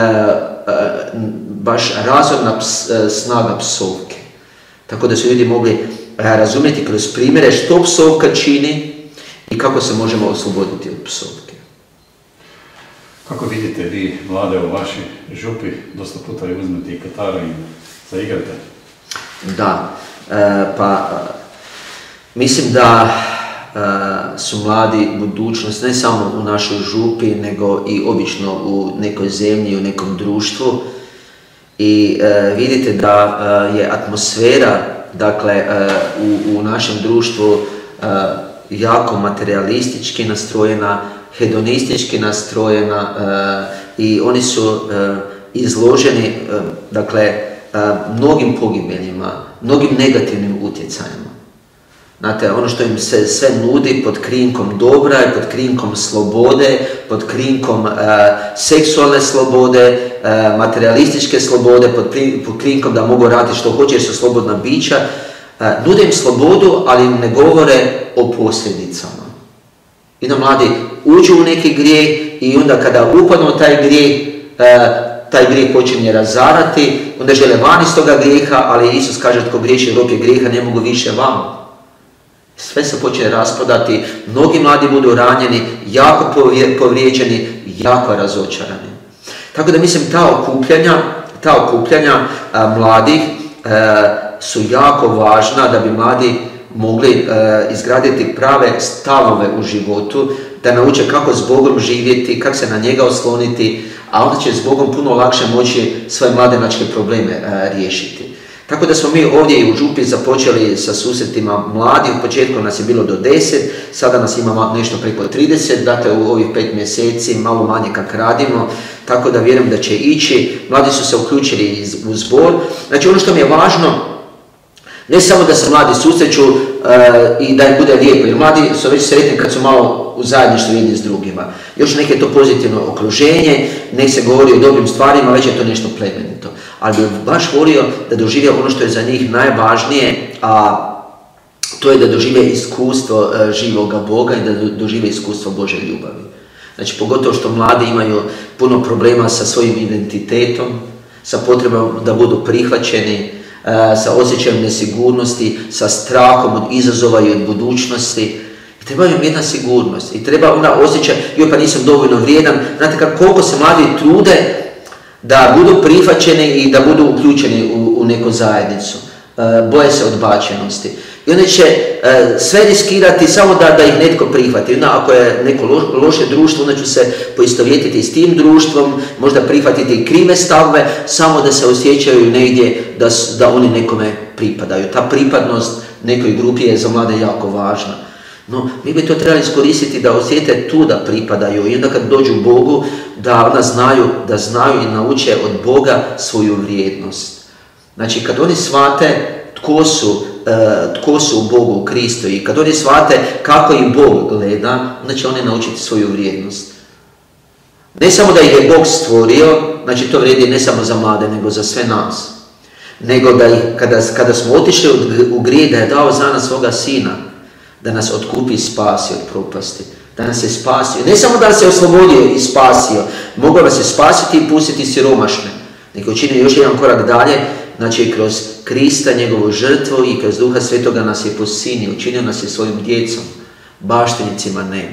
baš razorna snaga psovke. Tako da su ljudi mogli razumjeti kroz primjere što psovka čini i kako se možemo osloboditi od psovke. Kako vidite vi, mlade, u vašoj župi, dosta puta je uzmeti i kataru i zaigrate? Da, pa mislim da su mladi budućnost ne samo u našoj župi, nego i obično u nekoj zemlji, u nekom društvu. I vidite da je atmosfera, dakle, u našem društvu jako materialistički nastrojena, hedonistički nastrojena i oni su izloženi, dakle, mnogim pogibeljima, mnogim negativnim utjecajima. Znate, ono što im se sve nudi pod krinkom dobra i pod krinkom slobode, pod krinkom seksualne slobode, materialističke slobode, pod krinkom da mogu raditi što hoće jer su slobodna bića, nude im slobodu, ali im ne govore o posljedicama. I da mladi uđu u neki grijeh i onda kada upadnu u taj grijeh počinje razarati, onda žele van iz toga grijeha, ali Isus kaže tko griješi rob je grijeha, ne mogu više van. Sve se počne raspadati, mnogi mladi budu ranjeni, jako povrijeđeni, jako razočarani. Tako da mislim ta okupljanja mladih su jako važna da bi mladi mogli izgraditi prave stavove u životu, da nauče kako s Bogom živjeti, kako se na njega osloniti, a onda će s Bogom puno lakše moći svoje mladenačke probleme riješiti. Tako da smo mi ovdje i u Župi započeli sa susretima mladih, u početku nas je bilo do 10, sada nas ima nešto preko 30, dakle u ovih 5 mjeseci, malo manje kak radimo, tako da vjerujem da će ići. Mladi su se uključili u zbor. Znači ono što mi je važno, ne samo da se mladi susreću i da im bude lijepo, jer mladi su već sretni kad su malo u zajedništvu jedni s drugima. Još neke to pozitivno okruženje, nek se govori o dobrim stvarima, već je to nešto plemenito. Ali bih baš volio da dožive ono što je za njih najvažnije, a to je da dožive iskustvo živoga Boga i da dožive iskustvo Božje ljubavi. Znači, pogotovo što mladi imaju puno problema sa svojim identitetom, sa potrebom da budu prihvaćeni, sa osjećajem nesigurnosti, sa strahom od izazova i od budućnosti. I treba im jedna sigurnost i treba ona osjećaj, joj pa nisam dovoljno vrijedan. Znate koliko se mladi trude da budu prihvaćeni i da budu uključeni u neku zajednicu. Boje se odbačenosti. I onda će sve riskirati samo da ih netko prihvati. Onda ako je neko loše društvo, onda ću se poistovjetiti s tim društvom, možda prihvatiti i krive stavove, samo da se osjećaju negdje da oni nekome pripadaju. Ta pripadnost nekoj grupi je za mlade jako važna. No, mi bi to trebali iskoristiti da osjete tu da pripadaju i onda kad dođu Bogu, da onda znaju i nauče od Boga svoju vrijednost. Znači, kad oni shvate tko su u Bogu, u Kristu i kad oni shvate kako ih Bog gleda, onda će oni naučiti svoju vrijednost. Ne samo da ih je Bog stvorio, znači to vrijedi ne samo za mlade, nego za sve nas. Nego da ih, kada smo otišli u grijeh, da je dao za nas svoga Sina, da nas otkupi i spasi od propasti. Da nas je spasio. Ne samo da nas je oslobodio i spasio, mogao nas je spasiti i pustiti siromašne. Nego učinio još jedan korak dalje, znači kroz Krista, njegovu žrtvu i kroz Duha Svetoga nas je posinio, učinio nas je svojim djecom, baštenicima neba.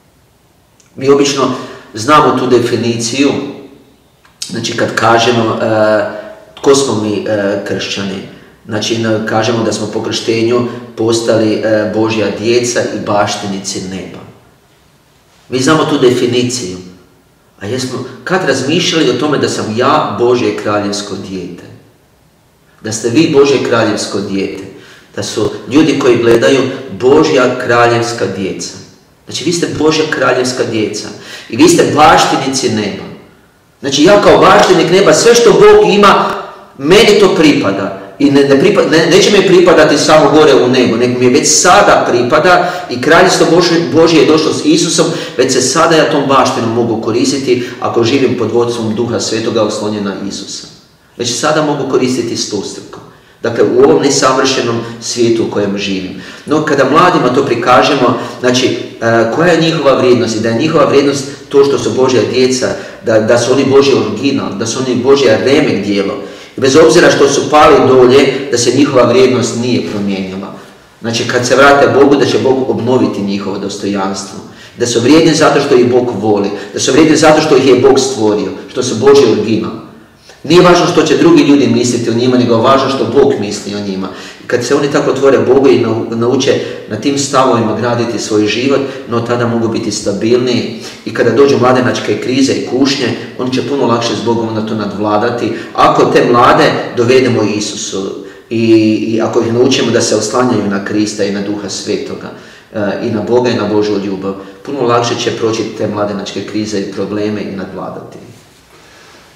Mi obično znamo tu definiciju, znači kad kažemo tko smo mi kršćani. Znači, kažemo da smo po krštenju postali Božja djeca i baštenici neba. Mi znamo tu definiciju. A jesmo kad razmišljali o tome da sam ja Božje kraljevsko dijete? Da ste vi Božje kraljevsko dijete? Da su ljudi koji gledaju Božja kraljevska djeca. Znači, vi ste Božja kraljevska djeca. I vi ste baštenici neba. Znači, ja kao baštenik neba, sve što Bog ima, meni to pripada. I neće mi pripadati samo gore u nebu, nego mi već sada pripada i kraljevstvo Božje je došlo s Isusom, već se sada ja tom baštinom mogu koristiti ako živim pod vodstvom Duha Svetoga oslonjen na Isusa. Već sada mogu koristiti stostruko. Dakle, u ovom nesavršenom svijetu u kojem živim. No, kada mladima to prikažemo, znači, koja je njihova vrijednost i da je njihova vrijednost to što su Božja djeca, da su oni Božji original, da su oni Božja remek djelo. Bez obzira što su pali dolje, da se njihova vrijednost nije promijenila. Znači, kad se vrate Bogu, da će Bog obnoviti njihovo dostojanstvo. Da su vrijedni zato što ih Bog voli. Da su vrijedni zato što ih je Bog stvorio. Što su Božji original. Nije važno što će drugi ljudi misliti o njima, nego važno što Bog misli o njima. I kad se oni tako otvore Bogu i nauče na tim stavovima graditi svoj život, no tada mogu biti stabilniji. I kada dođu mladenačke krize i kušnje, oni će puno lakše s Bogom onda to nadvladati. Ako te mlade dovedemo Isusu i ako ih naučimo da se oslanjaju na Krista i na Duha Svetoga, i na Boga i na Božju ljubav, puno lakše će proći te mladenačke krize i probleme i nadvladati.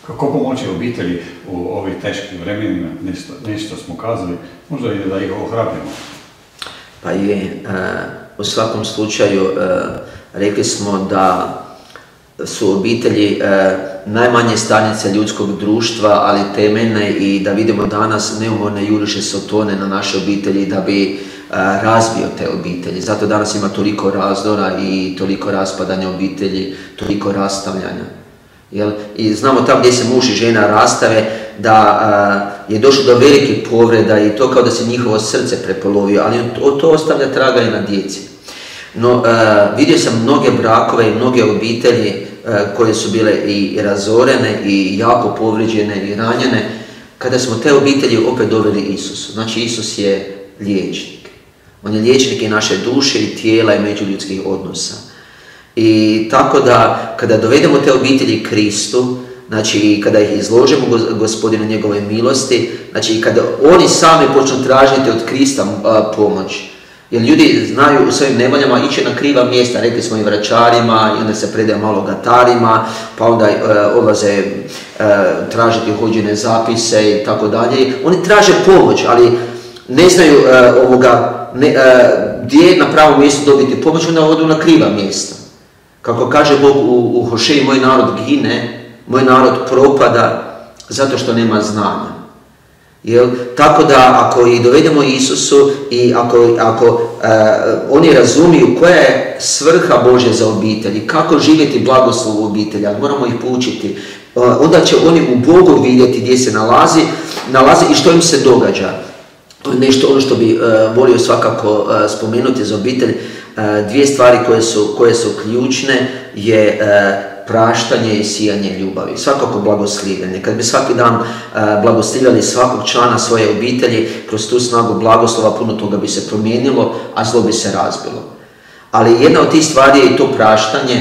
Kako pomoći obitelji u ovih teških vremenima, nešto smo kazali, možda i da ih ohrabrimo? Pa je, u svakom slučaju rekli smo da su obitelji najmanje stanice ljudskog društva, ali temeljne, i da vidimo danas neumorne juriše Sotone na naše obitelji da bi razbio te obitelji. Zato danas ima toliko razdora i toliko raspadanja obitelji, toliko rastavljanja. I znamo tamo gdje se muž i žena rastave da je došlo do velikih povreda i to kao da se njihovo srce prepolovio, ali to ostavlja traga i na djeci. No, vidio sam mnoge brakove i mnoge obitelji koje su bile i razorene i jako povrijeđene i ranjene, kada smo te obitelji opet doveli Isusu. Znači, Isus je liječnik. On je liječnik i naše duše i tijela i međuljudskih odnosa. I tako da kada dovedemo te obitelji Kristu, znači kada ih izložimo Gospodinu njegove milosti, znači i kada oni sami počnu tražiti od Krista pomoć. Jer ljudi znaju u svojim nevoljama ići na kriva mjesta, rekli smo i vračarima, i onda se predaju malo gatarima, pa onda odlaze tražiti uhođene zapise i tako dalje. Oni traže pomoć, ali ne znaju gdje je na pravom mjestu dobiti pomoć, onda odu na kriva mjesta. Kako kaže Bog u Hošeji, moj narod gine, moj narod propada zato što nema znanja. Tako da ako i dovedemo Isusu i ako oni razumiju koja je svrha Božja za obitelj, kako živjeti blagoslov u obitelji, ali moramo ih poučiti, onda će oni u Bogu vidjeti gdje se nalazi i što im se događa. To je nešto ono što bi volio svakako spomenuti za obitelj. Dvije stvari koje su ključne je praštanje i sijanje ljubavi. Svakako blagoslivljenje. Kad bi svaki dan blagoslivljali svakog člana svoje obitelji, kroz tu snagu blagoslova puno toga bi se promijenilo, a zlo bi se razbilo. Ali jedna od tih stvari je i to praštanje,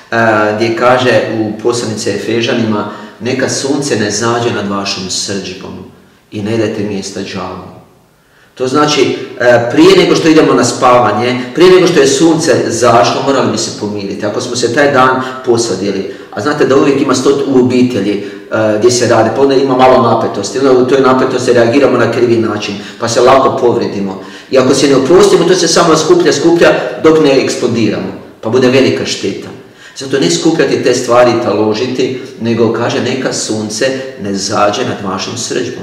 gdje kaže u poslanici Efežanima: neka sunce ne zađe nad vašom srdžbom i ne dajte mjesta đavlu. To znači, prije nego što idemo na spavanje, prije nego što je sunce zašlo, morali bi se pomiriti. Ako smo se taj dan posvadili, a znate da uvijek ima u obitelji gdje se radi, pa onda ima malo napetosti. Onda u toj napetosti reagiramo na krivi način, pa se lako povredimo. I ako se ne oprostimo, to se samo skuplja dok ne eksplodiramo, pa bude velika šteta. Zato ne skupljati te stvari i taložiti, nego kaže neka sunce ne zađe nad vašom srdžbom.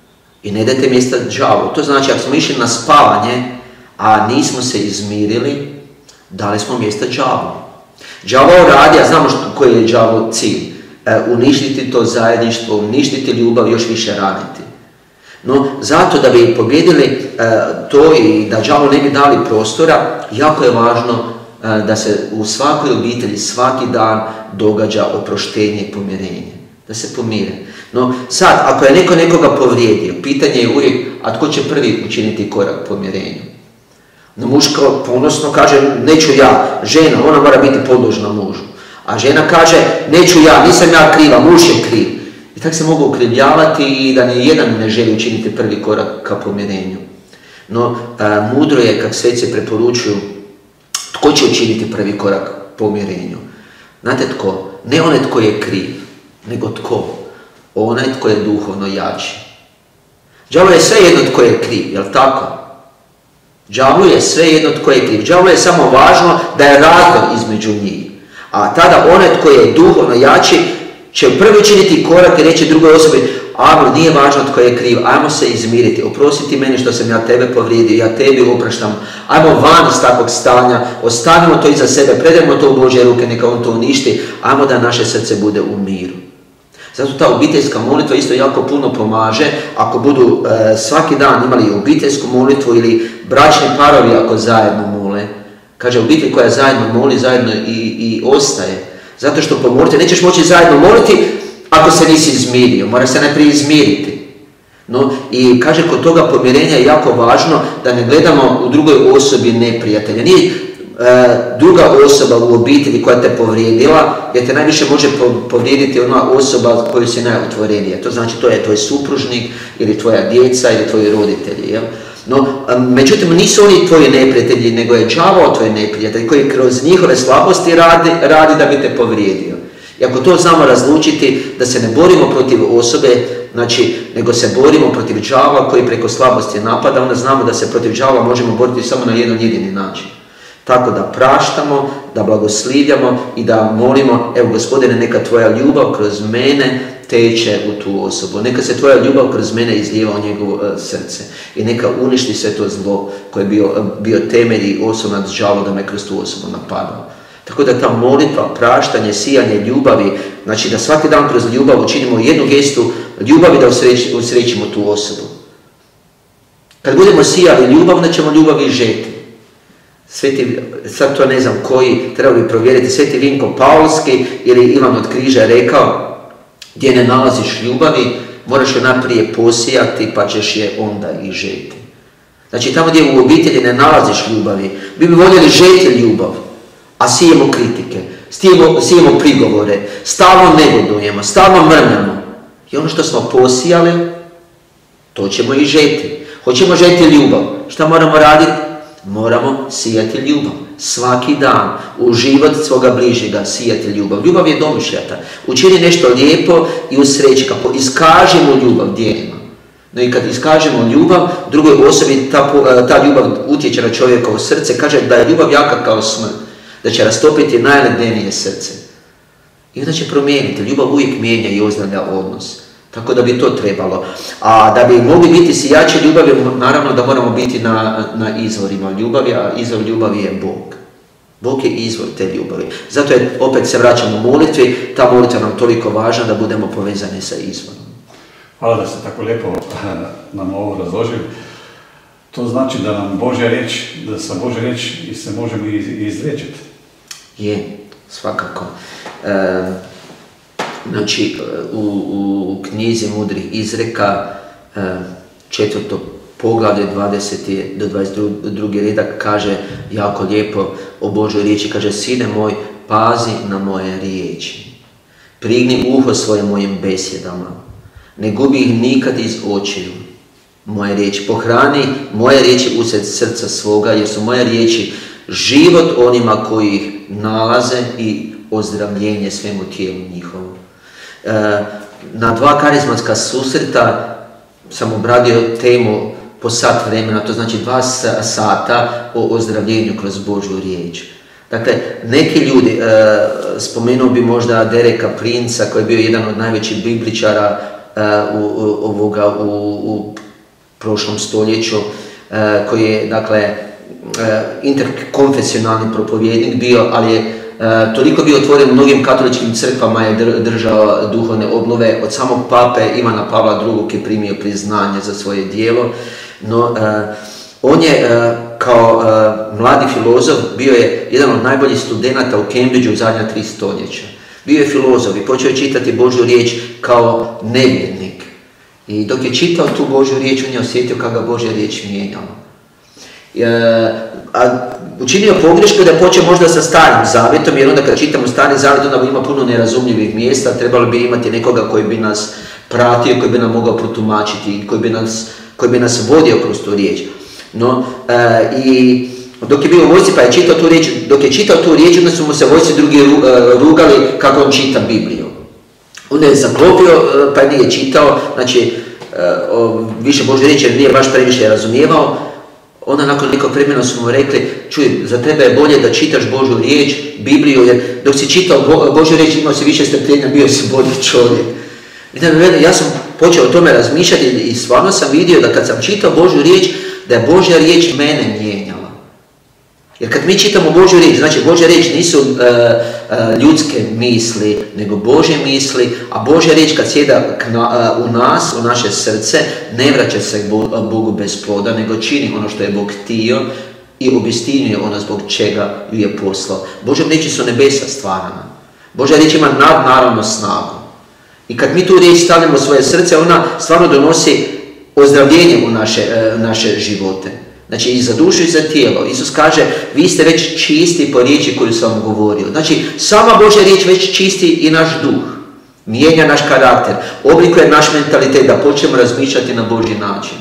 I ne dajte mjesta đavlu. To znači, ako smo išli na spavanje, a nismo se izmirili, dali smo mjesta đavlu. Đavao radi, a znamo koji je đavao cilj. Uništiti to zajedništvo, uništiti ljubav, još više raniti. No, zato da bi pobjedili to i da đavlu ne bi dali prostora, jako je važno da se u svakoj obitelji svaki dan događa oproštenje i pomirenje. Da se pomire. No sad, ako je neko nekoga povrijedio, pitanje je uvijek, a tko će prvi učiniti korak pomirenju? No muž ponosno kaže, neću ja, žena, ona mora biti podložna mužu. A žena kaže, neću ja, nisam ja kriva, muž je kriv. I tako se mogu okrivljavati i da ni jedan ne želi učiniti prvi korak ka pomirenju. No, mudro je, kako sveci preporučuju, tko će učiniti prvi korak pomirenju. Znate tko? Ne onaj tko je kriv, nego tko? Onaj tko je duhovno jači. Đavlu je sve jedno tko je kriv, jel tako? Đavlu je sve jedno tko je kriv. Đavlu je samo važno da je razdor između njih. A tada onaj tko je duhovno jači će prvi učiniti korak i reći drugoj osobi: ajmo, nije važno tko je kriv, ajmo se izmiriti, oprostiti meni što sam ja tebe povrijedio, ja tebi opraštam, ajmo van iz takvog stanja, ostavimo to iza sebe, predajmo to u Božje ruke, neka on to uništi, ajmo da naše srce bude u miru. Zato ta obiteljska molitva isto jako puno pomaže, ako budu svaki dan imali obiteljsku molitvu ili bračni parovi ako zajedno mole. Kaže, obitelj koja zajedno moli, zajedno i ostaje. Zato što po molitvi nećeš moći zajedno moliti ako se nisi izmirio, mora se najprije izmiriti. No, i kaže, kod toga pomirenja je jako važno da ne gledamo u drugoj osobi neprijatelja. Nije druga osoba u obitelji koja te povrijedila, jer te najviše može povrijediti ona osoba koju si najotvorenija. To znači to je tvoj supružnik ili tvoja djeca ili tvoji roditelji. Jel? No, međutim, nisu oni tvoji neprijatelji, nego je đavao tvoj neprijatelj koji kroz njihove slabosti radi da bi te povrijedio. I ako to znamo razlučiti, da se ne borimo protiv osobe, znači, nego se borimo protiv đavola koji preko slabosti napada, onda znamo da se protiv đavola možemo boriti samo na jedan jedini način. Tako da praštamo, da blagoslivljamo i da molimo, evo Gospodine, neka tvoja ljubav kroz mene teče u tu osobu. Neka se tvoja ljubav kroz mene izlijeva u njegovo srce. I neka uništi sve to zlo koje je bio temelj i osnov đavola da me kroz tu osobu napadao. Tako da ta molitva, praštanje, sijanje ljubavi, znači da svaki dan kroz ljubav učinimo jednu gestu ljubavi da usrećimo tu osobu. Kad budemo sijali ljubav, onda ćemo ljubavi žeti. Sad to ne znam koji, treba bi provjeriti, Sveti Vinko Paulski ili Ivan od Križa je rekao, gdje ne nalaziš ljubavi, moraš je najprije posijati pa ćeš je onda i žeti. Znači tamo gdje u obitelji ne nalaziš ljubavi, mi bi voljeli žeti ljubav, a sijemo kritike, sijemo prigovore, stalno negodujemo, stalno mrnjamo. I ono što smo posijali, to ćemo i žeti. Hoćemo žeti ljubav. Šta moramo raditi? Moramo sijati ljubav. Svaki dan u život svoga bližnjega sijati ljubav. Ljubav je domišljata. Učini nešto lijepo i usreći. Kako iskažemo ljubav djelima. No i kad iskažemo ljubav, drugoj osobi ta ljubav utječe na čovjekovo srce. Kaže da je ljubav jaka kao smrt. Da će rastopiti najledenije srce. I onda će promijeniti. Ljubav uvijek mijenja i ozdravlja odnos. Tako da bi to trebalo. A da bi mogli biti sijači ljubavi, naravno da moramo biti na izvorima ljubavi, a izvor ljubavi je Bog. Bog je izvor te ljubavi. Zato je, opet se vraćamo u molitvi, ta molitva nam toliko važna da budemo povezani sa izvorom. Hvala da ste tako lijepo nam ovo razložili. To znači da nam Božja riječ, da sa Božja riječ se možemo izliječiti. Je, svakako. Znači, u knjizi Mudrih izreka, 4. poglavlje 20. do 22. redak kaže jako lijepo o Božoj riječi. Kaže, sine moj, pazi na moje riječi. Prigni uho svoje mojim besjedama. Ne gubi ih nikad iz očiju. Moje riječi. Pohrani moje riječi usred srca svoga, jer su moje riječi život onima koji ih nalaze i ozdravljenje svemu tijelu njihovom. Na 2 karizmatska susreta sam obradio temu po sat vremena, to znači 2 sata o ozdravljenju kroz Božju riječ. Dakle, neki ljudi, spomenuo bi možda Dereka Princa, koji je bio jedan od najvećih bibličara u prošlom stoljeću, koji je, dakle, interkonfesionalni propovjednik bio, ali je toliko bio otvoren u mnogim katoličkim crkvama, je držao duhovne obnove. Od samog pape Ivana Pavla II. Je primio priznanje za svoje djelo. No, on je kao mladi filozof bio je jedan od najboljih studenata u Cambridgeu u zadnja 3 stoljeća. Bio je filozof i počeo je čitati Božju riječ kao nevjernik. I dok je čitao tu Božju riječ, on je osjetio kako ga Božja riječ mijenjala. Učinio pogrešku da je počeo možda sa Starim zavjetom, jer onda kad čitamo Stari zavjet, onda ima puno nerazumljivih mjesta, trebalo bi imati nekoga koji bi nas pratio, koji bi nam mogao protumačiti, koji bi nas vodio kroz tu riječ. No, i dok je bio u vojsci pa je čitao tu riječ, dok je čitao tu riječ, onda su mu se vojsci drugi rugali kako on čita Bibliju. Onda je zaklopio pa je nije čitao, znači više Božje riječi jer nije baš previše razumijevao. Onda nakon nekog vremena su mu rekli, čuj, za tebe je bolje da čitaš Božju riječ, Bibliju, jer dok si čitao Božju riječ imao si više strpljenja, bio si bolji čovjek. I ja sam počeo o tome razmišljati i stvarno sam vidio da kad sam čitao Božju riječ, da je Božja riječ mene mijenjala. Jer kad mi čitamo Božju riječ, znači Božja riječ nisu ljudske misli, nego Božje misli, a Božja riječ kad sjeda u nas, u naše srce, ne vraća se Bogu bez ploda, nego čini ono što je Bog htio i obistinjuje ono zbog čega ju je poslao. Božja riječi su nebesa stvarana. Božja riječ ima nadnaravnu snagu. I kad mi tu riječ stavljamo u svoje srce, ona stvarno donosi ozdravljenje u naše živote. Znači i za dušu i za tijelo. Isus kaže, vi ste već čisti po riječi koju sam vam govorio. Znači, sama Božja riječ već čisti i naš duh. Mijenja naš karakter. Oblikuje naš mentalitet da počnemo razmišljati na Božji način.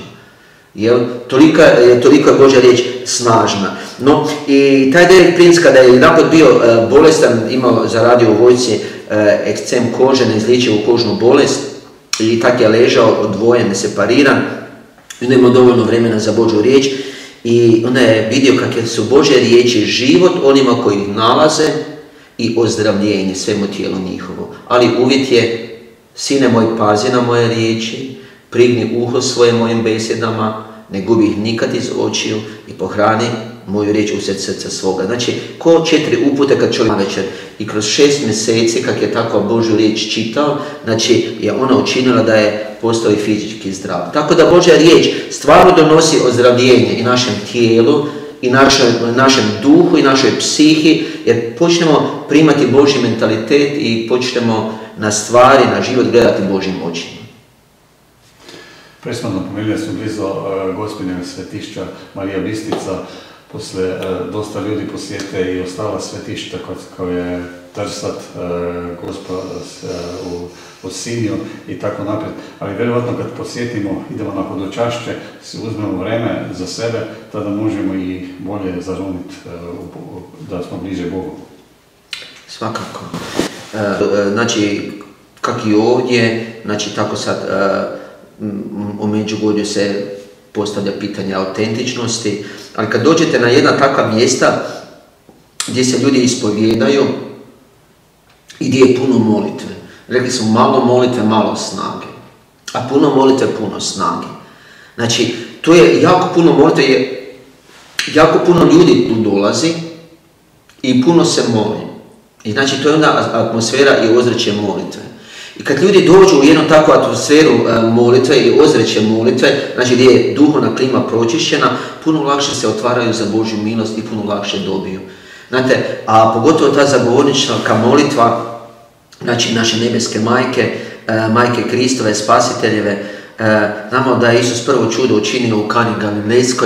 Toliko je Božja riječ snažna. No, i taj Derek Prince, kada je jedanput bio bolestan, zaradio u vojsci, ekcem kože, neizliječivu kožnu bolest i tak je ležao odvojen, separiran. Onda imao dovoljno vremena za Božju riječ i onda je vidio kakve su Božje riječi život onima koji ih nalaze i ozdravljenje svemu tijelu njihovo. Ali uvjet je, sine moj, pazi na moje riječi, prigni uho svoje mojim besedama, ne gubi ih nikad iz očiju i pohrani moju riječ usred srca svoga. Znači, ko 4 upute kad čovjek navečer i kroz 6 mjeseci kak je takva Božju riječ čitao, znači je ona učinila da je postao i fizički zdrav. Tako da Božja riječ stvarno donosi ozdravljenje i našem tijelu, i našem duhu i našoj psihi, jer počnemo primati Božji mentalitet i počnemo na stvari, na život gledati Božjim očima. Prije smo napomenuli da smo blizu Gospodnjega svetišća Marija Bistica, posle dosta ljudi posjete i ostala svetišta kao je Trsat, Gospa u Sinju i tako naprijed. Ali vjerovatno kad posjetimo, idemo na hodočašće, si uzmemo vreme za sebe, tada možemo i bolje zaruniti da smo bliže Bogu. Svakako. Znači, kak i ovdje, znači tako sad u Međugorju se postavlja pitanje autentičnosti, ali kad dođete na jedna takva mjesta gdje se ljudi ispovjedaju i gdje je puno molitve. Rekli smo malo molitve, malo snage. A puno molitve, puno snage. Znači, tu je jako puno molitve, jako puno ljudi tu dolazi i puno se moli. I znači, to je onda atmosfera i ozračje molitve. I kad ljudi dođu u jednu takvu atmosferu molitve i ozračje molitve, znači gdje je duhovna klima pročišćena, puno lakše se otvaraju za Božju milost i puno lakše dobiju. Znate, a pogotovo ta zagovornička molitva, znači naše nebeske majke, majke Kristove, spasiteljeve, znamo da je Isus prvo čudo učinio u Kani Galilejskoj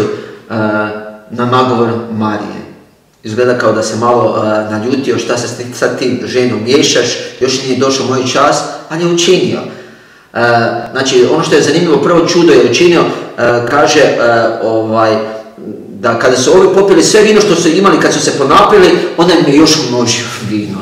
na nagovor Marije. Izgleda kao da se malo naljutio, šta se sad ti ženo miješaš, još nije došao moj čas, ali je učinio. Znači, ono što je zanimljivo, prvo čudo je učinio, kaže da kada su ovi popili sve vino što su imali, kad su se ponapili, onda im je još umnožio vino.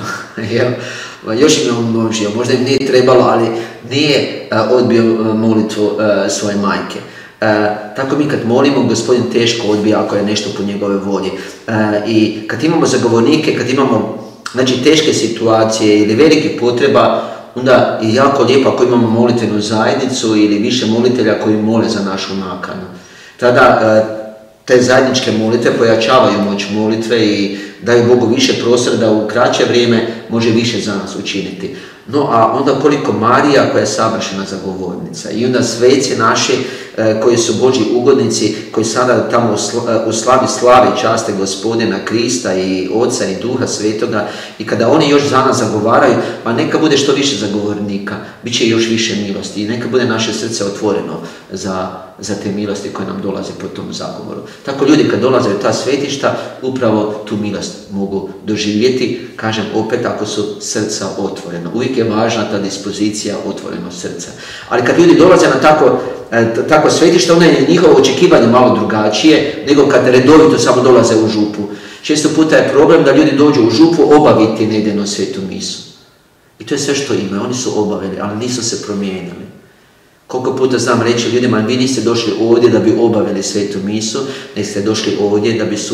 Još im je umnožio, možda im nije trebalo, ali nije odbio molitvu svoje majke. Tako mi kad molimo, Gospodin teško odbija ako je nešto po njegove volji. I kad imamo zagovornike, kad imamo znači, teške situacije ili velikih potreba, onda je jako lijepo ako imamo molitvenu zajednicu ili više molitelja koji mole za našu nakanu. Tada te zajedničke molitve pojačavaju moć molitve i daju Bogu više prostora da u kraće vrijeme može više za nas učiniti. No, a onda koliko Marija koja je savršena zagovornica i onda sveci naši koji su Božji ugodnici, koji sada tamo u slavi slave časte Gospodina Krista i Oca i Duha Svetoga i kada oni još za nas zagovaraju, pa neka bude što više zagovornika, bit će još više milosti i neka bude naše srce otvoreno za te milosti koje nam dolaze po tom zagovoru. Tako ljudi kad dolaze u ta svetišta, upravo tu milost mogu doživjeti, kažem opet ako su srca otvorena. Uvijek je važna ta dispozicija otvorenog srca. Ali kad ljudi dolaze na tako svetište, onda je njihovo očekivanje malo drugačije nego kad redovito samo dolaze u župu. Često puta je problem da ljudi dođu u župu obaviti nedeljnu svetu misu. I to je sve što imaju. Oni su obavili, ali nisu se promijenili. Koliko puta znam reći ljudima, vi niste došli ovdje da bi obavili svetu misu, nego ste došli ovdje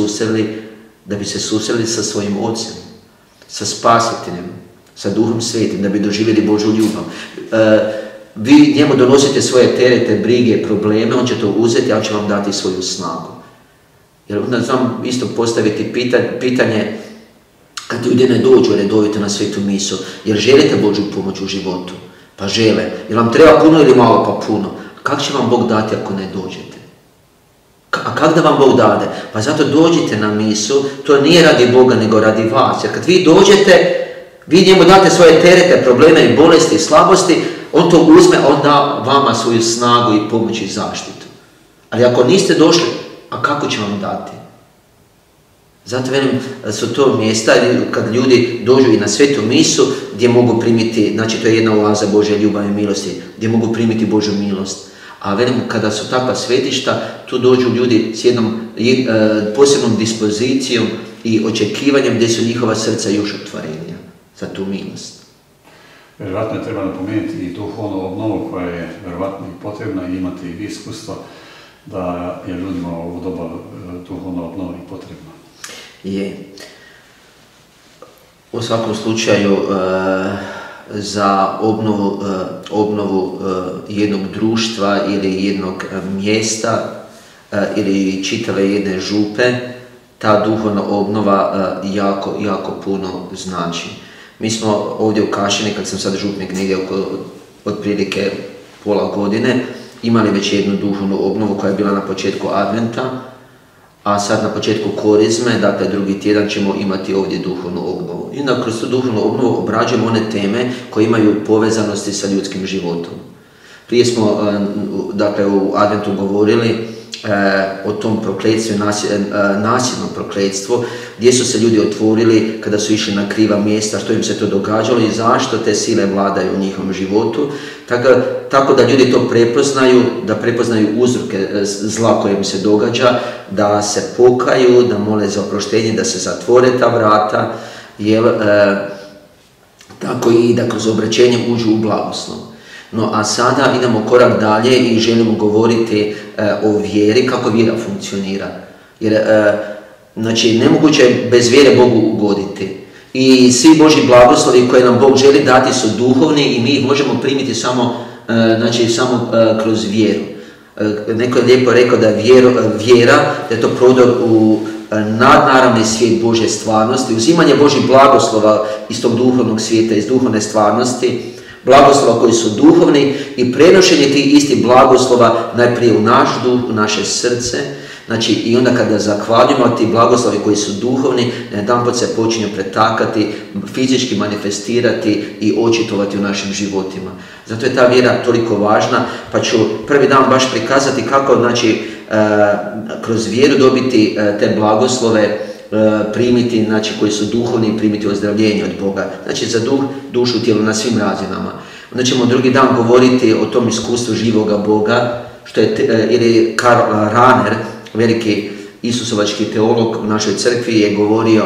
da bi se susreli sa svojim Ocem, sa Spasiteljem, sa Duhom Svetim, da bi doživjeli Božju ljubav. Vi njemu donosite svoje terete, brige, probleme, on će to uzeti, a on će vam dati svoju snagu. Jer onda znam isto postaviti pitanje kad ljudi ne dođu redovito na svetu misu, jer želite Božju pomoć u životu? Pa žele. Jer vam treba puno ili malo? Pa puno. Kako će vam Bog dati ako ne dođete? A kako da vam Bog dade? Pa zato dođite na misu, to nije radi Boga nego radi vas. Jer kad vi dođete, vi njemu date svoje terete, probleme i bolesti i slabosti, on to uzme, on da vama svoju snagu i pomoć i zaštitu. Ali ako niste došli, a kako će vam dati? Zato velim, su to mjesta kad ljudi dođu i na svetu misu gdje mogu primiti, znači to je jedna oaza Božje ljubavi i milosti, gdje mogu primiti Božju milost. A velim, kada su takva svetišta, tu dođu ljudi s jednom posebnom dispozicijom i očekivanjem gdje su njihova srca još otvorenija za tu milost. Vjerovatno je treba napomenuti i duhovnu obnovu koja je vjerovatno i potrebna i imati i iskustvo da je ljudima u ovo doba duhovna obnova i potrebna. Je. U svakom slučaju za obnovu jednog društva ili jednog mjesta ili čitave jedne župe, ta duhovna obnova jako puno znači. Mi smo ovdje u Kašini, kad sam sad župnik negdje oko otprilike pola godine, imali već jednu duhovnu obnovu koja je bila na početku Adventa, a sad na početku Korizme, dakle drugi tjedan ćemo imati ovdje duhovnu obnovu. I onda kroz tu duhovnu obnovu obrađujemo one teme koje imaju povezanosti sa ljudskim životom. Prije smo dakle, u Adventu govorili o tom prokletstvu, nasilnom prokletstvu, gdje su se ljudi otvorili kada su išli na kriva mjesta, što im se to događalo i zašto te sile vladaju u njihovom životu. Tako da ljudi to prepoznaju, da prepoznaju uzroke zla koje im se događa, da se pokaju, da mole za oproštenje, da se zatvore ta vrata, tako i da kroz obraćenje uđu u blagoslov. No, a sada idemo korak dalje i želimo govoriti o vjeri, kako vjera funkcionira. Jer, znači, nemoguće je bez vjere Bogu ugoditi. I svi Božji blagoslovi koje nam Bog želi dati su duhovni i mi ih možemo primiti samo kroz vjeru. Neko je lijepo rekao da vjera, da je to prodor u nadnaravni svijet Božje stvarnosti, uzimanje Božjih blagoslova iz tog duhovnog svijeta, iz duhovne stvarnosti, blagoslova koji su duhovni i prenošenje tih istih blagoslova najprije u naš duh, u naše srce. Znači i onda kada zahvaljujemo ti blagoslovi koji su duhovni, najedanput se počinju pretakati, fizički manifestirati i očitovati u našim životima. Zato je ta vjera toliko važna, pa ću prvi dan baš prikazati kako, znači, kroz vjeru dobiti te blagoslove, primiti, znači, koji su duhovni i primiti ozdravljenje od Boga. Znači za duh, dušu, tijelo na svim razinama. Onda ćemo drugi dan govoriti o tom iskustvu živoga Boga, što je, ili Karl Rahner, veliki isusovački teolog u našoj crkvi, je govorio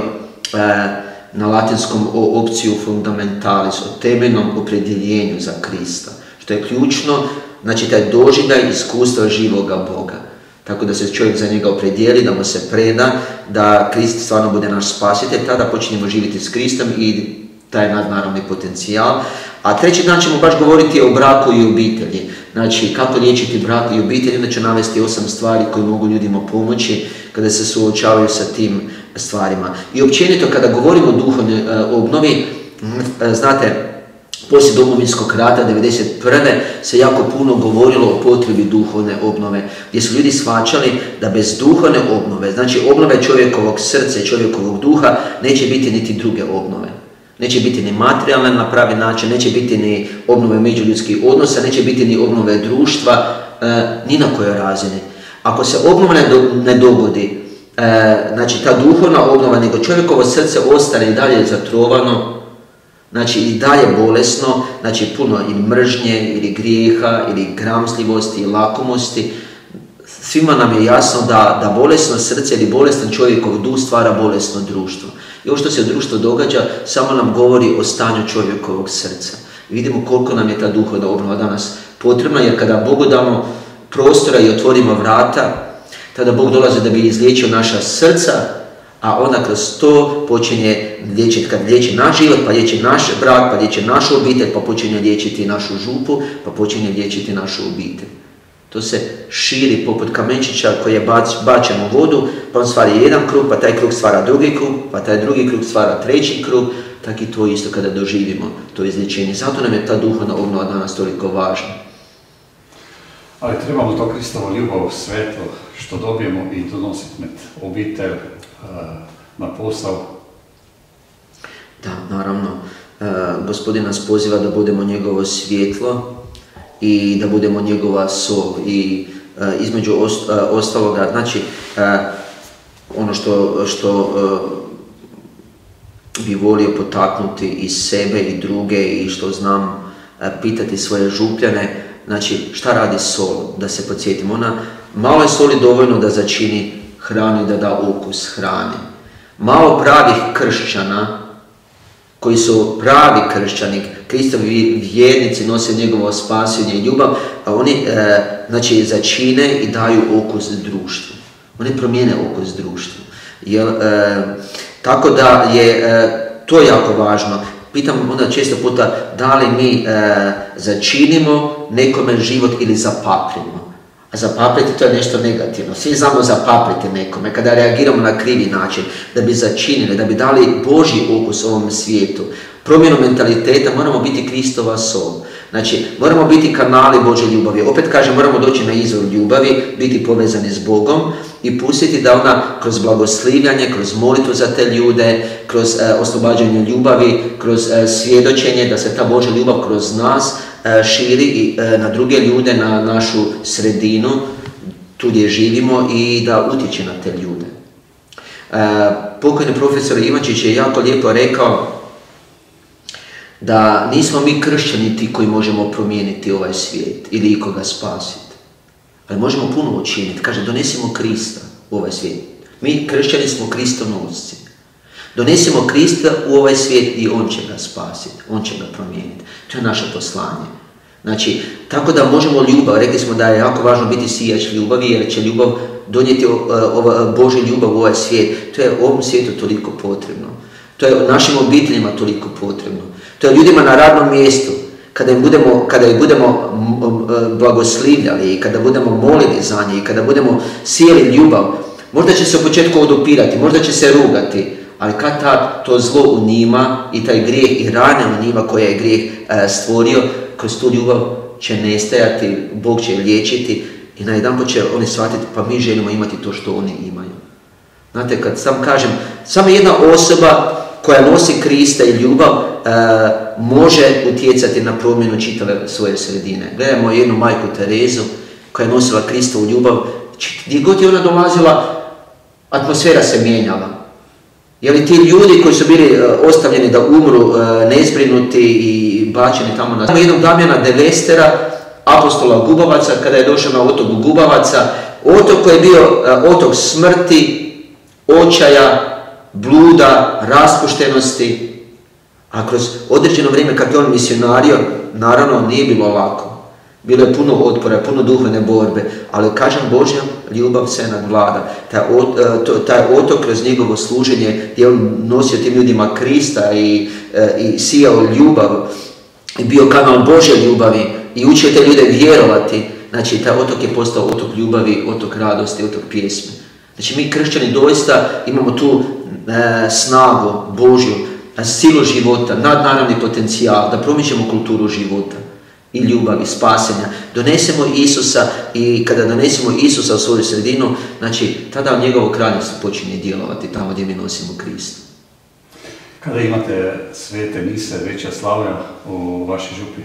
na latinskom o opciju fundamentalis, o temeljnom opredjeljenju za Krista, što je ključno, znači taj doživljaj iskustva živoga Boga. Tako da se čovjek za njega opredijeli, da mu se preda, da Krist stvarno bude naš spasitelj, tada počinjemo živjeti s Kristom i taj nadnaravni potencijal. A treći dan ćemo baš govoriti o braku i obitelji. Znači, kako liječiti brak i obitelj, onda ću navesti 8 stvari koje mogu ljudima pomoći kada se suočavaju sa tim stvarima. I općenito, kada govorimo o duhovnoj obnovi, znate, poslije Domovinskog rata 1991. se jako puno govorilo o potrebi duhovne obnove, gdje su ljudi shvaćali da bez duhovne obnove, znači obnove čovjekovog srca i čovjekovog duha, neće biti niti druge obnove. Neće biti ni materijalne na pravi način, neće biti ni obnove međuljudskih odnosa, neće biti ni obnove društva, ni na kojoj razini. Ako se obnova ne dogodi, znači ta duhovna obnova, nego čovjekovo srce ostane i dalje zatrovano, znači i dalje bolesno, znači puno ili mržnje, ili grijeha, ili gramzljivosti, ili lakomosti, svima nam je jasno da bolesno srce ili bolestan čovjekov duh stvara bolesno društvo. I ovo što se u društvu događa samo nam govori o stanju čovjekovog srca. Vidimo koliko nam je ta duhovna obnova danas potrebna, jer kada Bogu damo prostora i otvorimo vrata, tada Bog dolazi da bi izliječio naša srca, a onda kroz to počinje liječiti, kad liječi naš život, pa liječi naš brak, pa liječi našu obitelj, pa počinje liječiti našu župu, pa počinje liječiti našu obitelj. To se širi poput kamenčića koji je bačen u vodu, pa on stvara jedan krug, pa taj krug stvara drugi krug, pa taj drugi krug stvara treći krug, tako i to isto kada doživimo to izlječenje. Zato nam je ta duhovna obnova danas toliko važna. Ali trebamo to Kristovo ljubav, svetlo, što dobijemo i donositi med obitelj, na posao. Da, naravno. Gospodin nas poziva da budemo njegovo svjetlo i da budemo njegova sol. I između ostaloga, znači, ono što bi volio potaknuti i sebe i druge i što znam pitati svoje župljane, znači šta radi sol, da se podsjetimo. Malo je soli dovoljno da začini hranu i da da okus hrani. Malo pravih kršćana, koji su pravi kršćani, Kristovi vjernici nose njegovo spasenje i ljubav, a oni znači začine i daju okus društvu. Oni promijene okus društvu. Tako da je to jako važno. Pitam onda često puta da li mi začinimo nekome život ili zapaprimo. A zapapriti to je nešto negativno. Svi znamo zapapriti nekome kada reagiramo na krivi način, da bi začinili, da bi dali Božji okus ovom svijetu. Promjenu mentaliteta moramo biti Kristova sol. Znači, moramo biti kanali Božje ljubavi. Opet kažem, moramo doći na izvor ljubavi, biti povezani s Bogom i pustiti da ona kroz blagoslivljanje, kroz molitvu za te ljude, kroz oslobađanje ljubavi, kroz svjedočenje, da se ta Božja ljubav kroz nas širi i na druge ljude, na našu sredinu, tu gdje živimo i da utječe na te ljude. Pokojni profesor Ivančić je jako lijepo rekao da nismo mi kršćani ti koji možemo promijeniti ovaj svijet ili ikoga spasiti. Ali možemo puno učiniti. Kaže, donesimo Krista u ovaj svijet. Mi kršćani smo Kristonosci. Donesimo Krista u ovaj svijet i On će ga spasiti. On će ga promijeniti. To je naše poslanje. Znači, tako da možemo ljubav. Rekli smo da je jako važno biti sijač ljubavi, jer će ljubav donijeti Božju ljubav u ovaj svijet. To je ovom svijetu toliko potrebno. To je našim obiteljima toliko potrebno. To je ljudima na radnom mjestu. Kada ih budemo blagoslivljali i kada budemo molili za njih i kada budemo sijeli ljubav, možda će se u početku odupirati, možda će se rugati, ali kad to zlo u njima i taj grijeh i rane u njima koje je grijeh stvorio, kroz tu ljubav će nestajati, Bog će liječiti i najedanput će oni shvatiti pa mi želimo imati to što oni imaju. Znate, kad sam kažem, samo jedna osoba koja nosi Krista i ljubav može utjecati na promjenu čitave svoje sredine. Gledajmo jednu majku Terezu koja je nosila Kristovu ljubav. Gdje god je ona dolazila, atmosfera se mijenjala. Jer ti ljudi koji su bili ostavljeni da umru, nezbrinuti i bačeni tamo na... Jednog Damjana de Vestera, apostola Gubavaca, kada je došao na otok Gubavaca, otok koji je bio otok smrti, očaja, bluda, raspuštenosti, a kroz određeno vrijeme kad je on misionario, naravno nije bilo lako. Bilo je puno otpora, puno duhovne borbe, ali kažem Božja ljubav se nadvlada. Taj otok kroz njegovo služenje gdje on nosio tim ljudima Krista i sijao ljubav, i bio kanal Božje ljubavi i učio te ljude vjerovati. Znači taj otok je postao otok ljubavi, otok radosti, otok pjesme. Znači mi kršćani doista imamo tu snagu Božju, silu života, nadnaravni potencijal, da promičemo kulturu života i ljubav i spasenja. Donesemo Isusa i kada donesemo Isusa u svoju sredinu, znači tada njegovo kraljevstvo počinje djelovati tamo gdje mi nosimo Krista. Kada imate svete mise, veća slavlja u vašoj župi?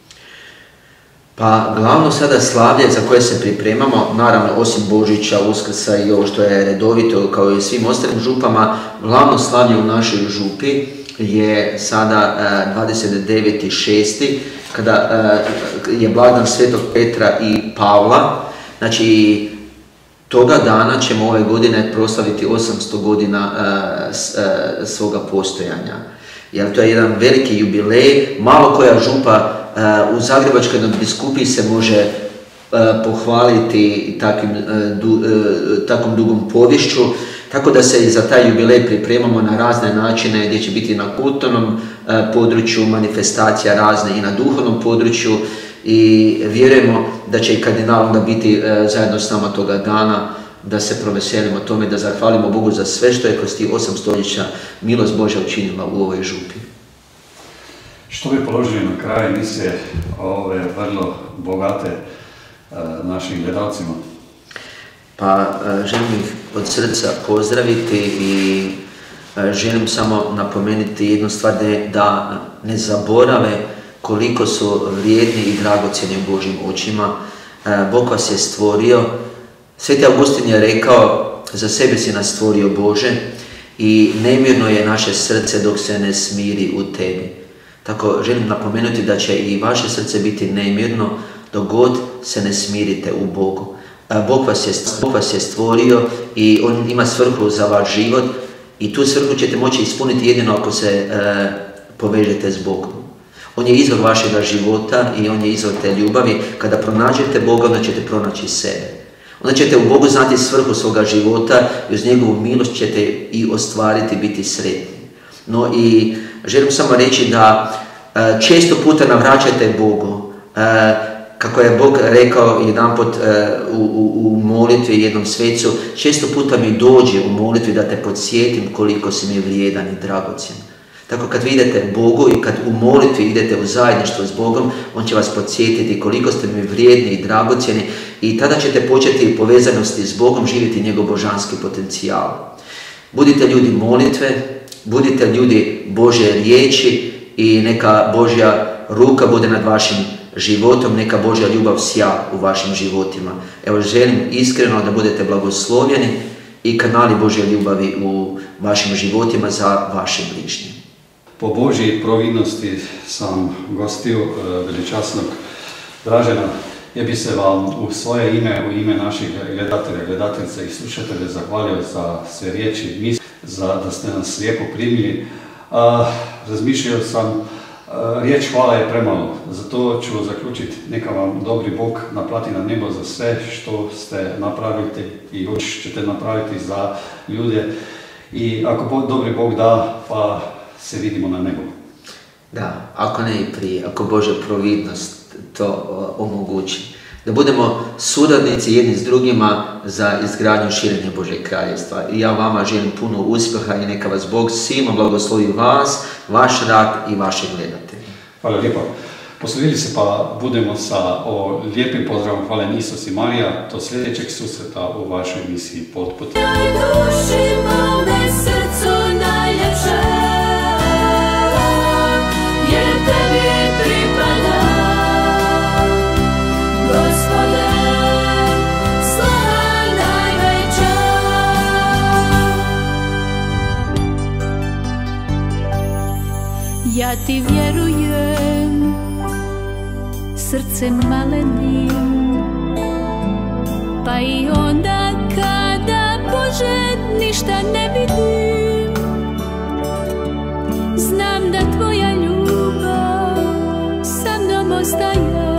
Pa glavno sada slavlje za koje se pripremamo, naravno osim Božića, Uskrsa i ovo što je redovito kao i svim ostalim župama, glavno slavlje u našoj župi je sada 29.6. kada je blagdan Svetog Petra i Pavla. Znači toga dana ćemo ove godine proslaviti 800 godina svoga postojanja. Jer to je jedan veliki jubilej, malo koja župa u Zagrebačkoj nadbiskupiji se može pohvaliti takvom dugom povješću, tako da se i za taj jubilej pripremamo na razne načine gdje će biti na kulturnom području, manifestacija razne i na duhovnom području i vjerujemo da će i kardinal onda biti zajedno s nama toga dana, da se proveselimo tome, da zahvalimo Bogu za sve što je kroz tih 8 stoljeća milost Božja učinila u ovoj župi. Što bi položili na kraj emisije ove vrlo bogate našim gledalcima? Pa želim ih od srca pozdraviti i želim samo napomenuti jednu stvar, da ne zaborave koliko su vrijedni i dragocjeni u Božjim očima. Bog vas je stvorio. Sveti Augustin je rekao, za sebe si nas stvorio Bože i nemirno je naše srce dok se ne smiri u tebi. Tako želim napomenuti da će i vaše srce biti nemirno dok god se ne smirite u Bogu. Bog vas je stvorio i On ima svrhu za vaš život i tu svrhu ćete moći ispuniti jedino ako se povežete s Bogom. On je izvor vašega života i on je izvor te ljubavi. Kada pronađete Boga, onda ćete pronaći sebe. Onda ćete u Bogu znati svrhu svoga života i uz njegovu milost ćete i ostvariti, biti sretni. No i želim samo reći da često puta navraćajte Bogu. Kako je Bog rekao jedanput u molitvi jednom svecu, često puta mi dođe u molitvi da te podsjetim koliko si mi vrijedan i dragocjen. Tako kad vi idete Bogu i kad u molitvi idete u zajedništvo s Bogom, on će vas podsjetiti koliko ste mi vrijedni i dragocjeni i tada ćete početi u povezanosti s Bogom živjeti njegov božanski potencijal. Budite ljudi molitve, budite ljudi Božje riječi i neka Božja ruka bude nad vašim životom, neka Božja ljubav sja u vašim životima. Evo, želim iskreno da budete blagoslovljeni i kanali Božje ljubavi u vašim životima za vaše bližnje. Po Božji providnosti sam gostio veličasnog Dražena. Ja bi se vam u svoje ime, u ime naših gledatelja, gledateljica i slušatelja zahvalio za sve riječi, misli, da ste nas lijepo primili. Razmišljao sam, riječ hvala je premalo, zato ću zaključiti, neka vam dobri Bog naplati na nebo za sve što ste napravili i još ćete napraviti za ljude. I ako dobri Bog da, pa se vidimo na nebu. Da, ako ne i prije, ako Božja providnost to omogući. Da budemo suradnici jedni s drugima za izgradnju širenja Božjeg kraljestva. I ja vama želim puno uspjeha i neka vas Bog svima blagoslovi vas, vaš rad i vaše gledatelje. Hvala lijepo. Poslovili se pa budemo sa lijepim pozdravom Hvala Isus i Marija do sljedećeg susreta u vašoj emisiji Pod putem. Ja ti vjerujem, srcem malenim, pa i onda kada, Bože, ništa ne vidim, znam da tvoja ljubav sa mnom ostaje,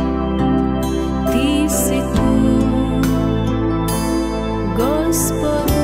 ti si tu, Gospod.